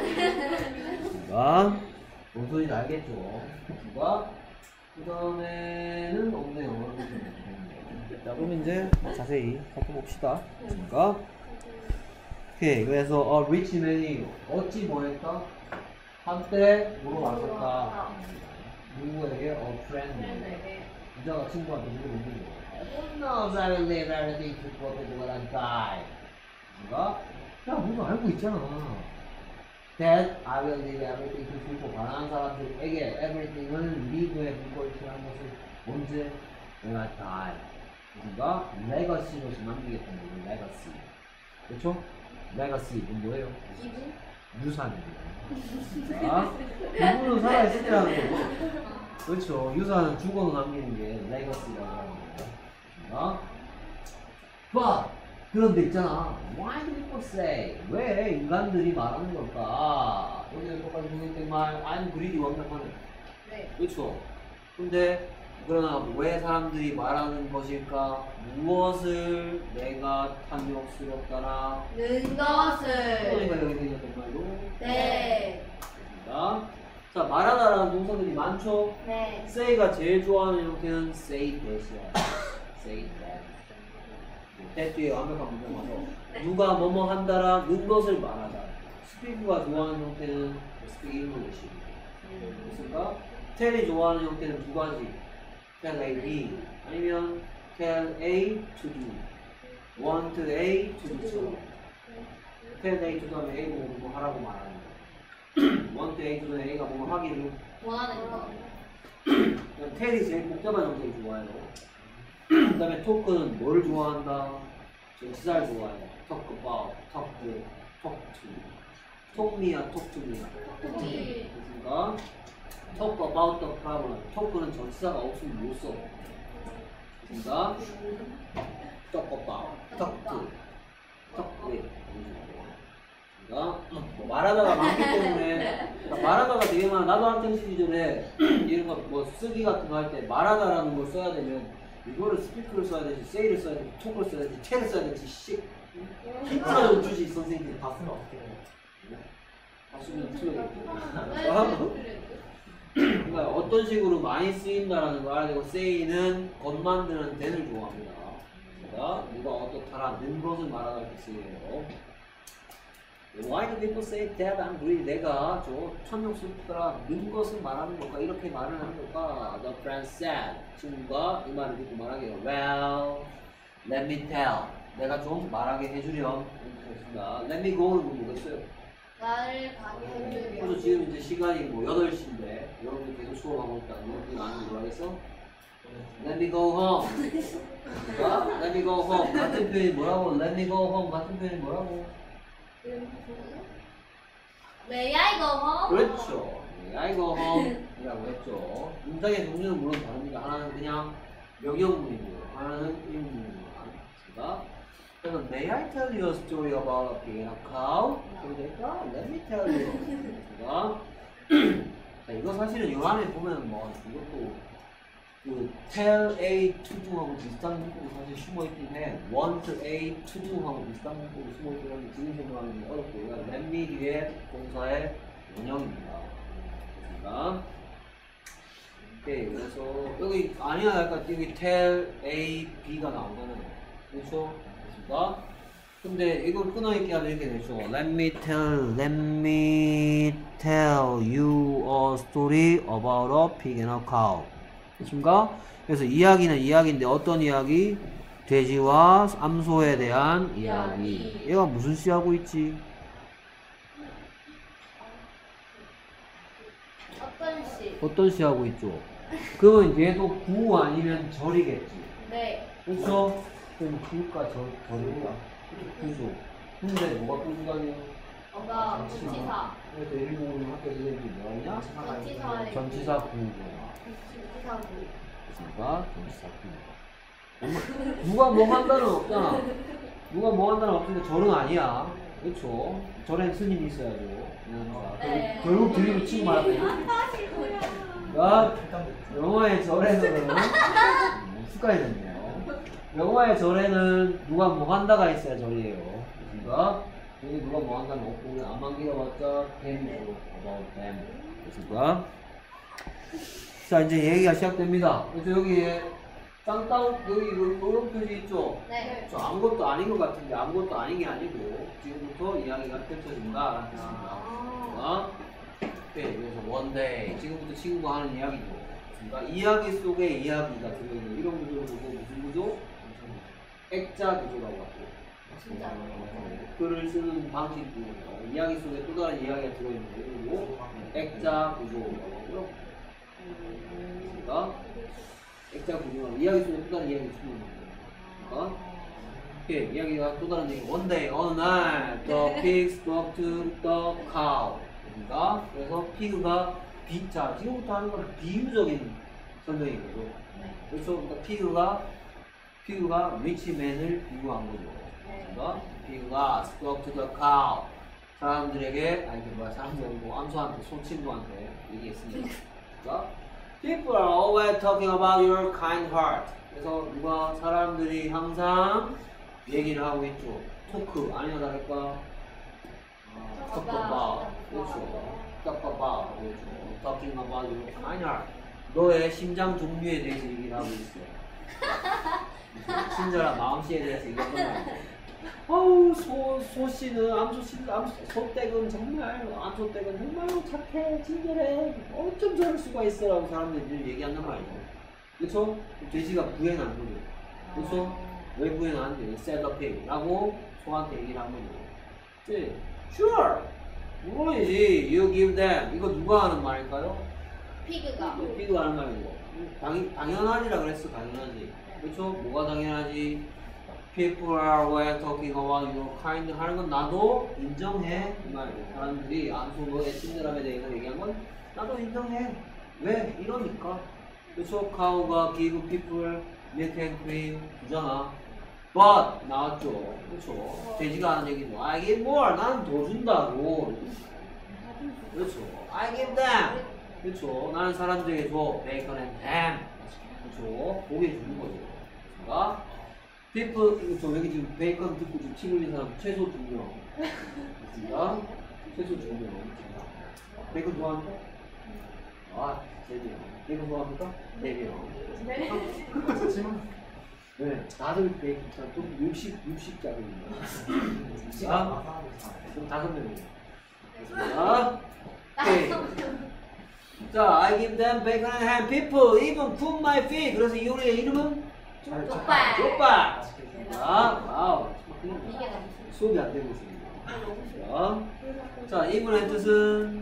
그러니까 뭔 소리인지 알겠죠? 그러니까 그 다음에는 없네요. 자, 그럼 이제 자세히 살펴봅시다. 그러니까 오케이. 그래서 rich man이 어찌 뭐했다? 한때 물어봤었다. 누구에게? friend. 부자가 친구한테 물어보는 거예요. Who knows I will leave everything to poor people when I die. 그러니까 야, 너도 알고 있잖아. That I will leave everything to people. 가난한 사람들에게 everything을 leave의 물건이라는 것을 언제? When I die. 그러니까 legacy로서 남기겠다는 거예요. legacy. 그렇죠? legacy. 이건 뭐예요? 기부? 유산입니다. 자, 부부는 살아있을 때라는 거고, 그렇죠. 유산은 죽어도 남기는 게 레거시라고 하는 거예요. But 그런데 있잖아. Why do people say? 왜 인간들이 말하는 걸까? 여기는 똑같이 중국된 말 I'm greedy 완벽하네. 네. 그렇죠. 근데 그러나 왜 사람들이 말하는 것일까? 무엇을 내가 탐욕스럽다나 는 그러니까 것을. 여기 생겼던 말도 네. 있습니다. 자, 말하다라는 동사들이 많죠? 네. say가 제일 좋아하는 형태는 say that이야. say that. that 뒤에 완벽한 문장 와서 누가 뭐뭐 한다라 는 것을 말하다. speak가 좋아하는 형태는 speak English. 그렇습니까? tell이 좋아하는 형태는 두 가지. tell A, B 아니면 tell A to do. want A to do처럼. tell A to do면 A 보고 뭐 하라고 말하는 거. want A to do A가 뭐 하기를 원하는 거. tell이 제일 복잡한 형태를 좋아해요. 그 다음에 talk는 뭘 좋아한다? 전치사를 좋아해요. talk about, talk to, talk to. talk me야, talk to me야. 토끼. 그렇습니까? talk about the problem. talk는 전치사가 없으면 못 써. 그렇습니까? talk about, talk to, talk with. 그러니까 말하다가 많기 때문에 말하다가 되게 많아. 나도 한창 시절에 이런 거 뭐 쓰기 같은 거 할 때 말하다라는 걸 써야 되면 이거를 스피커를 써야 되지, 세이를 써야 되지, 톡을 써야 되지, 책을 써야 되지, 씨. 힌트를 좀 주지 선생님들이. 다 쓰면 어떻게 해요? 다 쓰면 틀려겠죠. 그러니까 어떤 식으로 많이 쓰인다라는 걸 알아야 되고, say는 것 만드는 된을 좋아합니다. 그러니까 누가 어떻다라 는 것을 말하다 이렇게 쓰여요. Why do people say that I'm greedy? 내가 저 탐욕스럽더라 는 것을 말하는 걸까? 이렇게 말을 하는 걸까? The friend said. 친구가 이 말을 듣고 말하게요. Well, let me tell. 내가 좀 말하게 해주렴. 그렇습니다. Let me go는 뭐겠어요? 나를 가게 해주려. 그래서 지금 이제 시간이 뭐 8시인데 여러분들 계속 수업하고 있다. 여러분들 나는 뭐라 했어? Let me go home. 그러니까 Let me go home. 같은 표현이 뭐라고? Let me go home. 같은 표현이 뭐라고? May I go home? 그렇죠. May I go home? 이라고 했죠. 문장의 종류는 물론 다릅니다. 하나는 그냥 명령문이고요. 하나는 의문문입니다. 그래서 May I tell you a story about a pig and a cow? 그러니까 Let me tell you. 자, 이거 사실은 요 안에 보면 뭐 이것도 그 tell A to do하고 비슷한 문법이 사실 숨어있긴 해. want A to do하고 비슷한 문법이 숨어있긴 한데 지금 생각하면 좀 어렵고요. let me 뒤에 동사의 원형입니다. 그렇습니다. 오케이, 그래서 여기 아니야 약간 여기 tell A, B가 나오잖아요. 그렇죠? 그렇습니다. 근데 이걸 끊어있게 하면 이렇게 되죠. Let me tell you a story about a pig and a cow. 그렇습니까? 그래서 이야기는 이야기인데 어떤 이야기? 돼지와 암소에 대한 이야기. 얘가 무슨 시 하고 있지? 어떤 시? 어떤 시 하고 있죠? 그러면 얘도 구 아니면 절이겠지. 네. 그렇죠? 그럼 구가 절이야. 구죠. 근데 뭐가 구주다니요? 어가 전치사. 그래서 일본어는 학교 선생님이 뭐하냐? 전치사를. 전치사 구구야. 전치사구. 그러니까 전치사 구. 누가 뭐 한다는 없잖아. 누가 뭐 한다는 없으니까 절은 아니야. 그렇죠? 절엔 스님이 있어야죠. 네. 결국 들리고 치고 말았더니. 야, 영화의 절에는 습관해졌네요. 영화의 절에는 누가 뭐 한다가 있어야 절이에요. 그러니까 여기 누가 뭐 한다는 없고 그냥 안만 길어봤자 them이죠. about them. 그렇습니까? 자, 이제 얘기가 시작됩니다. 그래서 여기에 땅땅 여기 이런 표시 있죠? 네. 저 아무것도 아닌 것 같은데 아무것도 아닌 게 아니고 지금부터 이야기가 펼쳐진다 라는 뜻입니다. 오케이, 그래서 one day 지금부터 친구가 하는 이야기죠. 그러니까 이야기 속에 이야기가 들어있는 이런 구조를 보고 무슨 구조? 액자 구조라고 하죠. 진짜. 글을 쓰는 방식 구조. 이야기 속에 또 다른 이야기가 들어있는 거고 액자 구조라고 하고요. 그러니까 액자 구조는 이야기 속에 또 다른 이야기가 숨어있는 거예요. 그러니까 오케이, 이야기가 또 다른 얘기. One day, 어느 날, the pig spoke to the cow. 그러니까, 그래서 pig가 자, 지금부터 하는 건 비유적인 설명이거든요. 그래서 그러니까 pig가 rich man을 비유한 거죠. 그러니까 pig가 spoke to the cow. 사람들에게, 아니, 사람들, 뭐, 암소한테, 소친구한테 얘기했습니다. 그러니까, people are always talking about your kind heart. 그래서 누가 사람들이 항상 얘기를 하고 있죠. 토크 아니야 다를까? talk about. 그렇죠. talk about. 그렇죠. talking about your kind heart. 너의 심장 종류에 대해서 얘기를 하고 있어. 친절한 마음씨에 대해서 얘기하는 거야. 어우 소씨는 소댁은 정말 착해 친절해 어쩜 저럴 수가 있어라고 사람들이 얘기한단 말이죠. 그렇죠? 돼지가 부행한 거죠. 그렇죠? 왜 부행하는데? set up pig라고 소한테 얘기를 한 거죠. 그치? Sure! 물론이지. You give them. 이거 누가 하는 말일까요? 피그가. 피그가 하는 말이고. 당연하지라 그랬어. 당연하지. 그렇죠? 뭐가 당연하지? People are always talking about your kind 하는 건 나도 인정해. 이 말이죠. 사람들이 암소의 친절함에 대해서 얘기한 건 나도 인정해. 왜? 이러니까. 그래서 cow가 give people milk and cream 주잖아. But 나왔죠. 그렇죠. 돼지가 하는 얘기죠. I give more. 나는 더 준다고. 그렇죠. I give them. 그렇죠. 나는 사람들에게 줘. Bacon and ham. 그렇죠. 고기 주는 거죠. 그러니까 people 저 여기 지금 베이컨 듣고 지금 침 흘린 사람 최소 2명. 그렇습니다. 최소 2명. 베이컨 좋아합니까? 아, 3명. 베이컨 좋아합니까? 4명. 네, 다들 베이컨 좀 60짜리입니다. 자, 그럼 5명이에요. 자, 오케이. 자, I give them bacon and ham. People even cook my feet. 그래서 이 요리의 이름은 족발. 족발. 와우. 이게 너무 수업이 안 되고 있습니다. 자, 이분의 뜻은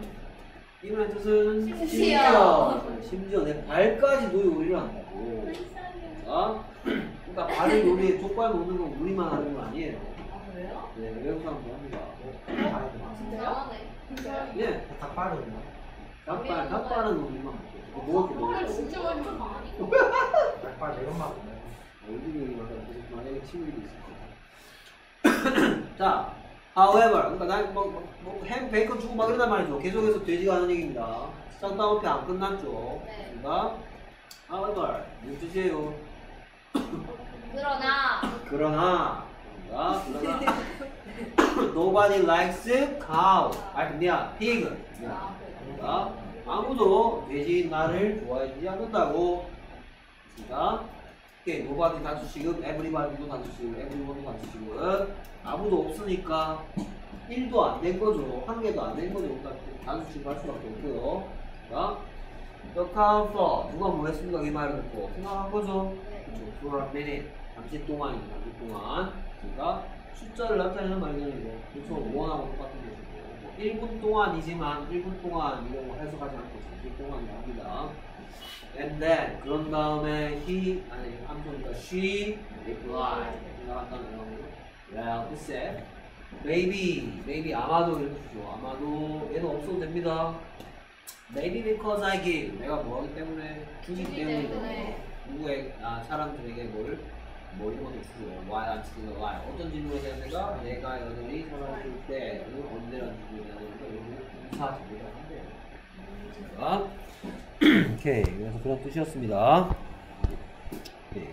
심지어 내 발까지도 요리를 한다고. 자, 그러니까 발을 요리에 족발 먹는 건 우리만 하는 건 아니에요. 아 그래요? 네, 외국 사람도 합니다. 진짜요? 진짜요? 예, 닭발은 닭발은 우리만 먹고. 먹을 게 정말 먹을 진짜 완전 많이. 닭발 매운맛인데. 어디 얘기만 하다 만약에 친구들이 있을 거야. 자, however, 그러니까 햄, 베이컨 주고 막 이러단 말이죠. 계속해서 돼지가 하는 얘기입니다. 쌍따옴표 안 끝났죠. 네. 그러니까 however, 무슨 뜻이에요? 그러나 nobody likes cow. pig. 그러니까 아무도 돼지 나를 좋아해주지 않는다고. 그러니까 nobody 단수식은 everybody도 단수식은 everyone도 단수식은 아무도 없으니까 1도 안 된 거죠. 한 개도 안 된 거죠. 그러니까 단수식 할 수밖에 없고요. 그러니까 the cow for 누가 뭐 했습니까? 이 말을 듣고 생각한 거죠. 그렇죠. for a minute 잠시 동안이죠. 잠시 동안. 그러니까 숫자를 나타내는 말이잖아요. 그렇죠. 원하고 똑같은 것이고 뭐 1분 동안이지만 1분 동안 이런 거 해석하지 않고 잠시 동안이 합니다. And then 그런 다음에 암소니까 she replied 생각한다면 well, he said maybe 아마도 이렇게 주죠. 아마도 얘는 없어도 됩니다. Maybe because I give 내가 뭐하기 때문에 주기 때문이죠. 누구의 사람들에게 뭐 이런 것도 주죠. Why I'm still alive. 어떤 질문에 대한 내가 여전히 살아있을 때 언제라는 질문에 대한 이런 부사 질문을 한대요. 오케이. 그래서 그런 뜻이었습니다. 네.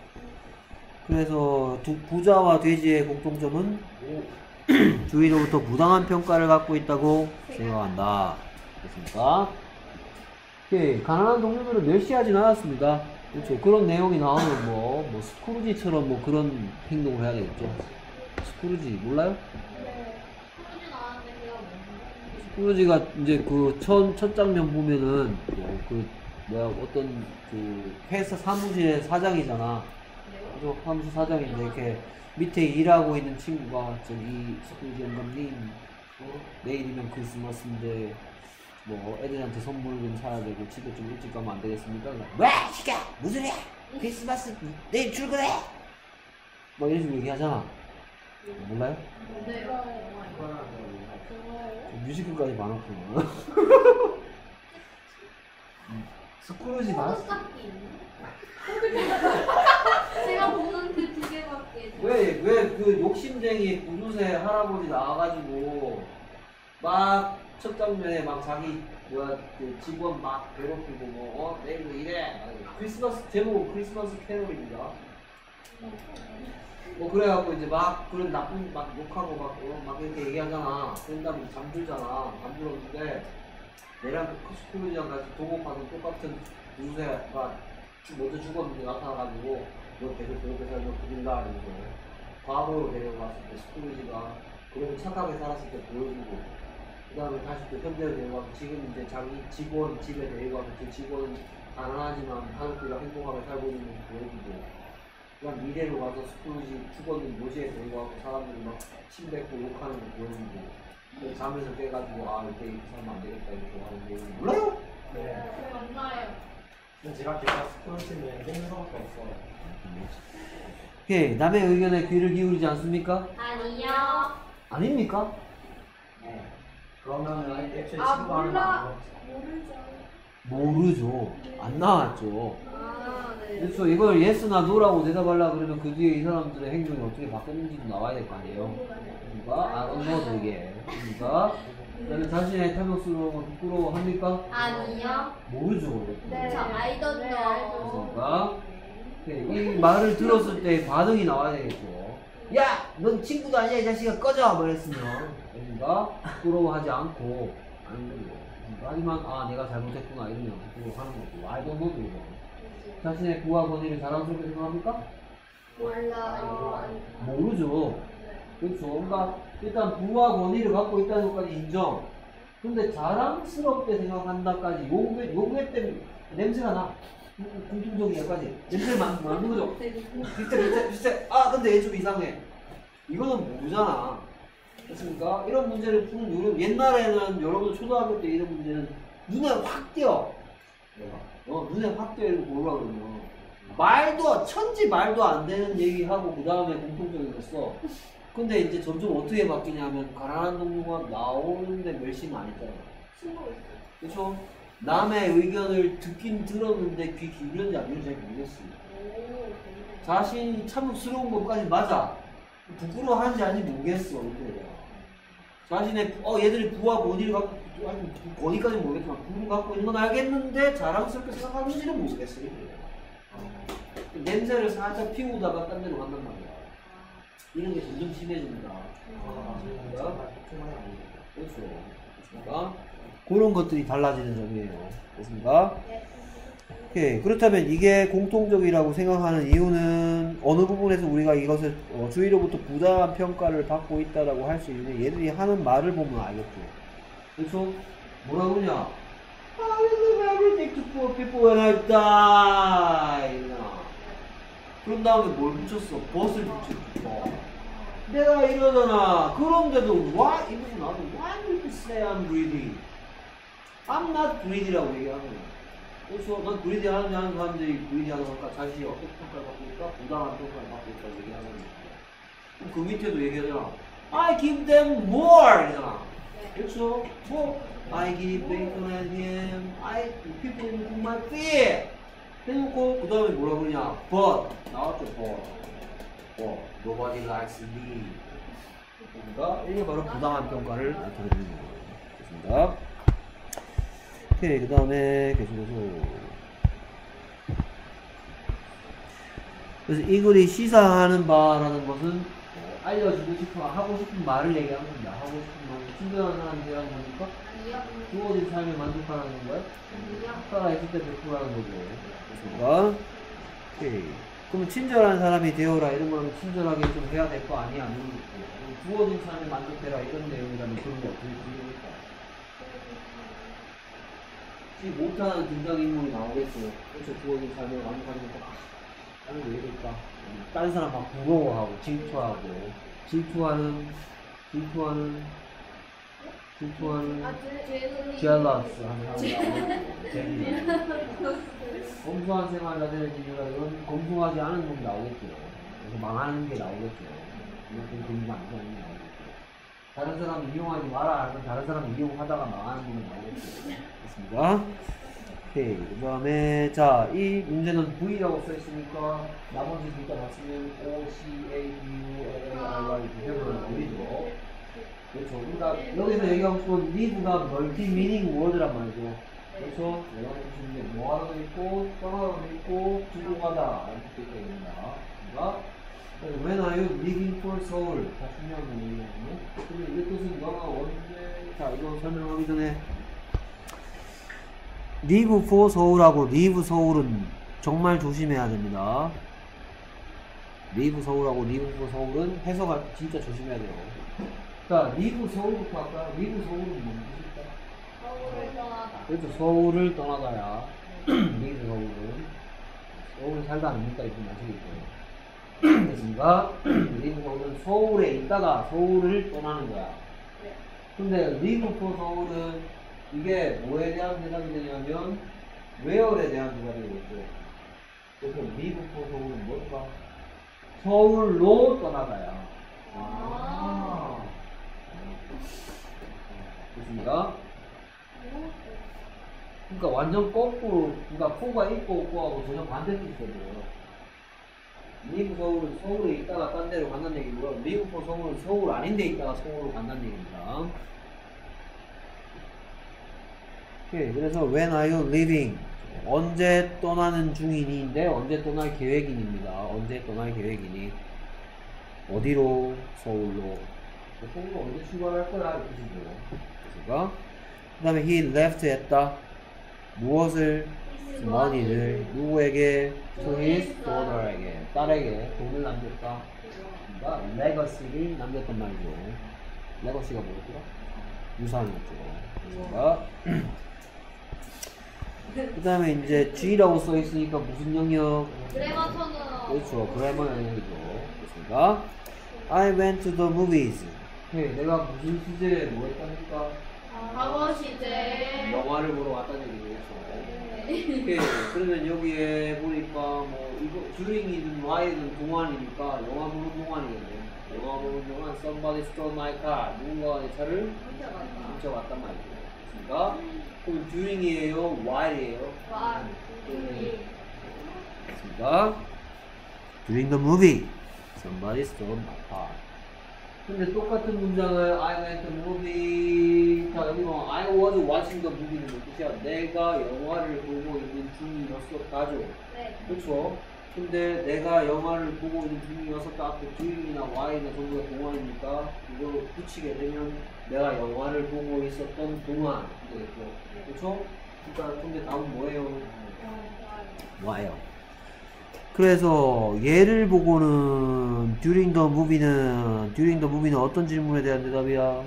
그래서 부자와 돼지의 공통점은 주위로부터 부당한 평가를 받고 있다고 생각한다. 됐습니까? 오케이. 가난한 동료들을 멸시하진 않았습니다. 그렇죠. 그런 내용이 나오면 뭐 스크루지처럼 뭐 그런 행동을 해야 되겠죠. 스크루지 몰라요? 스크루지 나왔는데 그거 뭔지. 스크루지가 이제 그 첫 장면 보면은 어떤 그 회사 사무실의 사장이잖아. 그래서 사무실 사장인데 이렇게 밑에 일하고 있는 친구가 저기 스크루지 영감님 내일이면 크리스마스인데 뭐 애들한테 선물 좀 사야 되고 집에 좀 일찍 가면 안 되겠습니까? 왜 시켜 무슨 소리야? 크리스마스 내일 출근해? 뭐 이런 식으로 얘기하잖아. 몰라요? 네. 이거랑 뮤지컬까지 봐놨구나. 스크루지 봤어? 똑같이 있네. 제가 보는 그 두 개밖에. 왜 그 욕심쟁이 구두쇠 할아버지 나와가지고 막 첫 장면에 막 자기 그 직원 막 괴롭히고 뭐 내일 뭐 이래 크리스마스 제목 크리스마스 캐롤입니다. 뭐 그래갖고 이제 막 그런 나쁜 막 욕하고 막 이렇게 얘기하잖아. 그런 다음에 잠들잖아. 잠들었는데 내랑 그 스크루지랑 같이 동업하는 똑같은 구두쇠가 먼저 죽었는데 나타나가지고 너 계속 그렇게 살면 죽인다 이러면서 과거로 데려갔을 때 스크루지가 그러고 착하게 살았을 때 보여주고 그 다음에 다시 또 현대로 데려가서 지금 이제 자기 직원 집에 데려가서 그 직원은 가난하지만 가족들과 행복하게 살고 있는 모습 보여주고 그다음 미래로 가서 스크루지 죽었는 묘지에 데려가서 사람들이 막 침뱉고 욕하는 거 보여주고 잠에서 깨가지고 아 이렇게 살면 안 되겠다 이렇게 하는 게 몰라요? 네. 안 나요. 근데 제가 계속 스포츠는 생각밖에 없어요. 오케이 남의 의견에 귀를 기울이지 않습니까? 아니요. 아닙니까? 네. 그러면은 애초에 아, 친구하는 몰라. 거 모르죠. 모르죠. 안 나왔죠. 아, 네. 그렇죠. 이걸 예스나 노라고 대답하려고 그러면 그 뒤에 이 사람들의 행동이 어떻게 바뀌었는지도 나와야 될 거 아니에요. 그러니까 안 넣어도 이게. 그러니까 그다음에 자신의 탐욕스러운 걸 부끄러워합니까? 아니요. 모르죠. 네. 저 I don't 네, know. 그러니까 이 말을 들었을 때 반응이 나와야 되겠죠. 야! 넌 친구도 아니야 이 자식아 꺼져! 말했으면 그러니까 부끄러워하지 않고 하는 거죠. 하지만 아 내가 잘못했구나 이러면 부끄러워하는 거고 I don't know 이거. 자신의 부와 권위를 자랑스럽게 생각합니까? 몰라요. 모르죠. 그렇죠. 그러니까 일단 부와 권위를 갖고 있다는 것까지 인정. 근데 자랑스럽게 생각한다까지 요게 때문에 냄새가 나. 공통적이야까지 냄새를 맡는 거죠. 비슷해. 아 근데 얘 좀 이상해. 이거는 모르잖아. 그렇습니까? 이런 문제를 푸는 요령 옛날에는 여러분 초등학교 때 이런 문제는 눈에 확 띄어. 눈에 확 띄어 이러고 보라 그러면 천지 말도 안 되는 얘기하고 그 다음에 공통적인 거 써. 근데 이제 점점 어떻게 바뀌냐면 가난한 동료가 나오는데 멸시는 안 했잖아. 친구가 있어요. 그렇죠? 남의 의견을 듣긴 들었는데 귀 기울였는지 안 기울였는지 잘 모르겠어요. 자신이 참스러운 것까지 맞아. 부끄러워하는지 아닌지 모르겠어. 이렇게. 자신의 얘들이 부와 권위를 갖고 아니 권위까지는 모르겠지만 부를 갖고 있는 건 알겠는데 자랑스럽게 생각하는지는 모르겠어요. 냄새를 살짝 피우다가 딴 데로 간단 말이야. 이런 게 점점 심해집니다. 그렇죠. 그러니까 그런 것들이 달라지는 점이에요. 그렇습니까? 오케이. 그렇다면 이게 공통적이라고 생각하는 이유는 어느 부분에서 우리가 이것을 주위로부터 부당한 평가를 받고 있다라고 할 수 있는데 얘들이 하는 말을 보면 알겠죠. 그렇죠? 뭐라 그러냐? I will do everything to poor people when I die. 그런 다음에 뭘 붙였어? 벗을 붙였어. 내가 이러잖아. 그런데도 why 이분이 나도 why would you say I'm greedy? I'm not greedy라고 얘기하는 거야. 그래서 난 greedy 하는 사람들이 greedy 하는 거니까 자신이 어떤 평가를 받고 있다? 부당한 평가를 받고 있다고 얘기하는 거야. 그 밑에도 얘기하잖아. I give them more 이잖아. 그렇죠? 뭐 I give bacon and ham. people whom I feed. 해놓고 그 다음에 뭐라 그러냐? But 나왔죠. But nobody likes me. 그러니까 이게 바로 부당한 평가를 나타내는 거예요. 좋습니다. 오케이, 그 다음에 계속해서 그래서 이 글이 시사하는 바라는 것은 알려주고 싶어 하고 싶은 말을 얘기하는 겁니다. 하고 싶은 말, 친절한 사람이 되라는 겁니까? 아니요. 주어진 삶에 만족하라는 거예요? 아니요. 살아있을 때 베풀라는 거죠. 그렇습니까? 오케이. 그러면 친절한 사람이 되어라 이런 거는 친절하게 좀 해야 될 거 아니야? 아니면 주어진 삶에 만족해라 이런 내용이라면 그런 게 어떻게 들립니까? 못하는 등장인물이 나오겠죠. 그렇죠. 주어진 삶에 만족하지 못하고 다른 게 왜 이럴까? 다른 사람 막 부러워하고 질투하는 jealous 하는 사람 검소한 생활을 해야 되는 이유가 이런 검소하지 않은 놈이 나오겠죠. 그래서 망하는 게 나오겠죠. 이것도 돈이 안 되는 게 나오겠죠. 다른 사람 이용하지 마라. 그럼 다른 사람 이용하다가 망하는 부분이 나오겠죠. 됐습니다. 오케이. 그 다음에, 자, 이 문제는 V라고 써있으니까, 나머지 둘 다 맞으면 O, C, A, B, U, L, A, R, Y 이렇게 해보면 어디죠? 그렇죠. 그러니까, 여기서 얘기하고 싶은 live가 멀티 미닝 워드란 말이죠. 그렇죠? 내가 보시는 게 뭐하다도 있고, 떠나다도 있고, 두고 가다. 이렇게 있게 됩니다. 그러니까, When are you leaving for Seoul? 다 중요한 문제예요. 근데 이 뜻은 너가 언제, 자, 이거 설명하기 전에, leave for Seoul하고 leave Seoul은 정말 조심해야 됩니다. leave Seoul하고 leave for Seoul은 해석할 때 진짜 조심해야 돼요. 자, leave Seoul부터 할까요? leave Seoul은 뭔 뜻일까? 서울을 떠나다. 그렇죠. 서울을 떠나다야. leave 서울은. 서울에 살다 아닙니까? 이렇게 마시겠죠. 됐습니까? leave 서울은 서울에 있다가 서울을 떠나는 거야. 근데 leave for 서울은 이게 뭐에 대한 대답이 되냐면 where에 대한 대답이 되겠죠. 그래서 leave for 서울은 뭘까? 서울로 떠나다야. 아. 됐습니까? 그러니까 완전 거꾸로, 그러니까 포가 있고 없고하고 전혀 반대 뜻이거든요. leave 서울은 서울에 있다가 딴 데로 간다는 얘기고요. leave for 서울은 서울 아닌 데 있다가 서울로 간다는 얘기입니다. 오케이. 그래서 when are you leaving? 언제 떠나는 중이니인데 언제 떠날 계획이니입니다. 언제 떠날 계획이니? 어디로? 서울로. 서울로 언제 출발할 거야? 이렇게 뜻이죠. 그 다음에 he left 했다. 무엇을? money를 누구에게? to his daughter에게, 딸에게 돈을 남겼다. 그러니까 legacy를 남겼단 말이죠. legacy가 뭐였더라? 유산이었죠. 그 다음에 이제 G라고 써있으니까 무슨 영역? 그래머 터너. 그렇죠. 그래머 영역이죠. 그렇습니까? I went to the movies. 네, 내가 무슨 시제에 뭐 했다니까? 과거 시제. 영화를 보러 왔다는 얘기죠. 오케이. 그러면 여기에 보니까 뭐 이거 during이든 while이든 동안이니까 영화 보는 동안이거든요. 영화 보는 동안 somebody stole my car. 누군가가 내 차를 훔쳐갔단 말이죠. 그러니까 그럼 during이에요? while이에요? 와. 됐습니까? During the movie, somebody stole my car. 근데 똑같은 문장을 I went to the movie. 자, 여기 뭐 I was watching the movie는 무슨 뜻이야? 내가 영화를 보고 있는 중이었었다죠. 네. 그렇죠? 근데 내가 영화를 보고 있는 중이었었다. 앞에 during이나 while이나 전부 다 동안이니까 이걸 붙이게 되면 내가 영화를 보고 있었던 동안 되겠죠. 그렇죠? 그러니까 근데 다음 뭐예요? 와요. 그래서 얘를 보고는 during the movie는 어떤 질문에 대한 대답이야?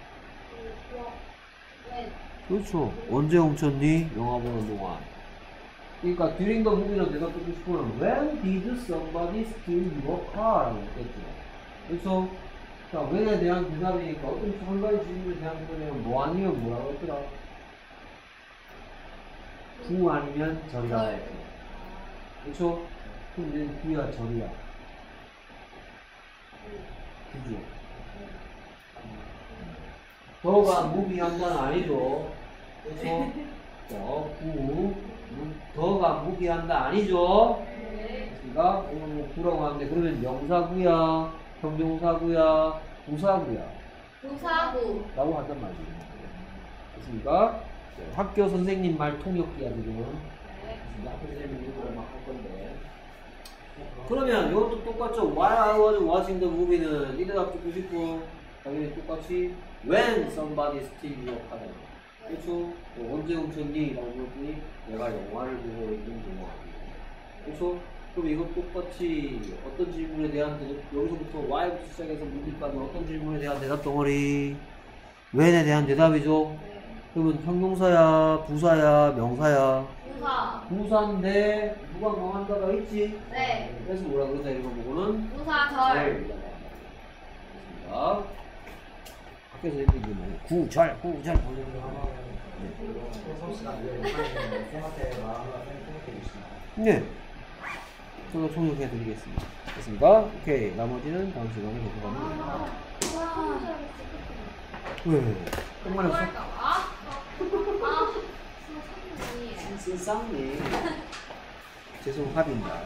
그렇죠. 언제 훔쳤니? 영화 보는 동안. 그러니까 during the movie는 내가 듣고 싶은 건 when did somebody steal your car? 라고 했겠죠. 그래서 자, when에 대한 대답이니까 어떤 한 가지 질문에 대한 대답이면 뭐 아니면 뭐라고 했더라? 구 아니면 절이라고 했죠. 그렇죠? 근데 구야 절이야. 그죠? 더가 무비한다는 아니죠. 그렇죠? 더가 무비한다 아니죠. 그러니까 오늘 뭐 구라고 하는데 그러면 명사구야, 형용사구야, 부사구야. 부사구. 라고 한단 말이에요. 됐습니까? 학교 선생님 말 통역기야 지금. 학교 선생님이 이거를 막 할 건데. 그러면 이것도 똑같죠. While I was watching the movie는 이 대답 듣고 싶고 당연히 똑같이 When somebody steal your car. 그렇죠? 언제 훔쳤니? 라고 물었더니 내가 영화를 보고 있는 동안. 그렇죠? 그럼 이거 똑같이 어떤 질문에 대한 대답, 여기서부터 Why부터 시작해서 movie까지 어떤 질문에 대한 대답 덩어리? When에 대한 대답이죠? 그러면 형용사야, 부사야, 명사야? 부사. 부사인데 누가 뭐 한다가 있지? 네. 그래서 뭐라 그러자 이거 보고는 부사절. 자, 학교에서 이게 뭐 구절 솜씨가 안 되는 쌤한테 말하면 쌤 통역해 주시나요? 네, 제가 통역해 드리겠습니다. 됐습니까? 오케이. 나머지는 다음 시간에 계속 하면 됩니다. 왜? 똥마렸어? 세상에. 죄송 합의입니다.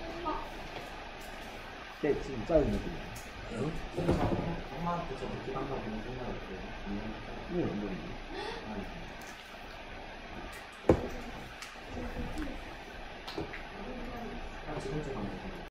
네, 지금 짜증나 그냥. 엄마한테 저 그렇게 한다고 생각했어요. 왜 안 보이지? 지금쯤 하면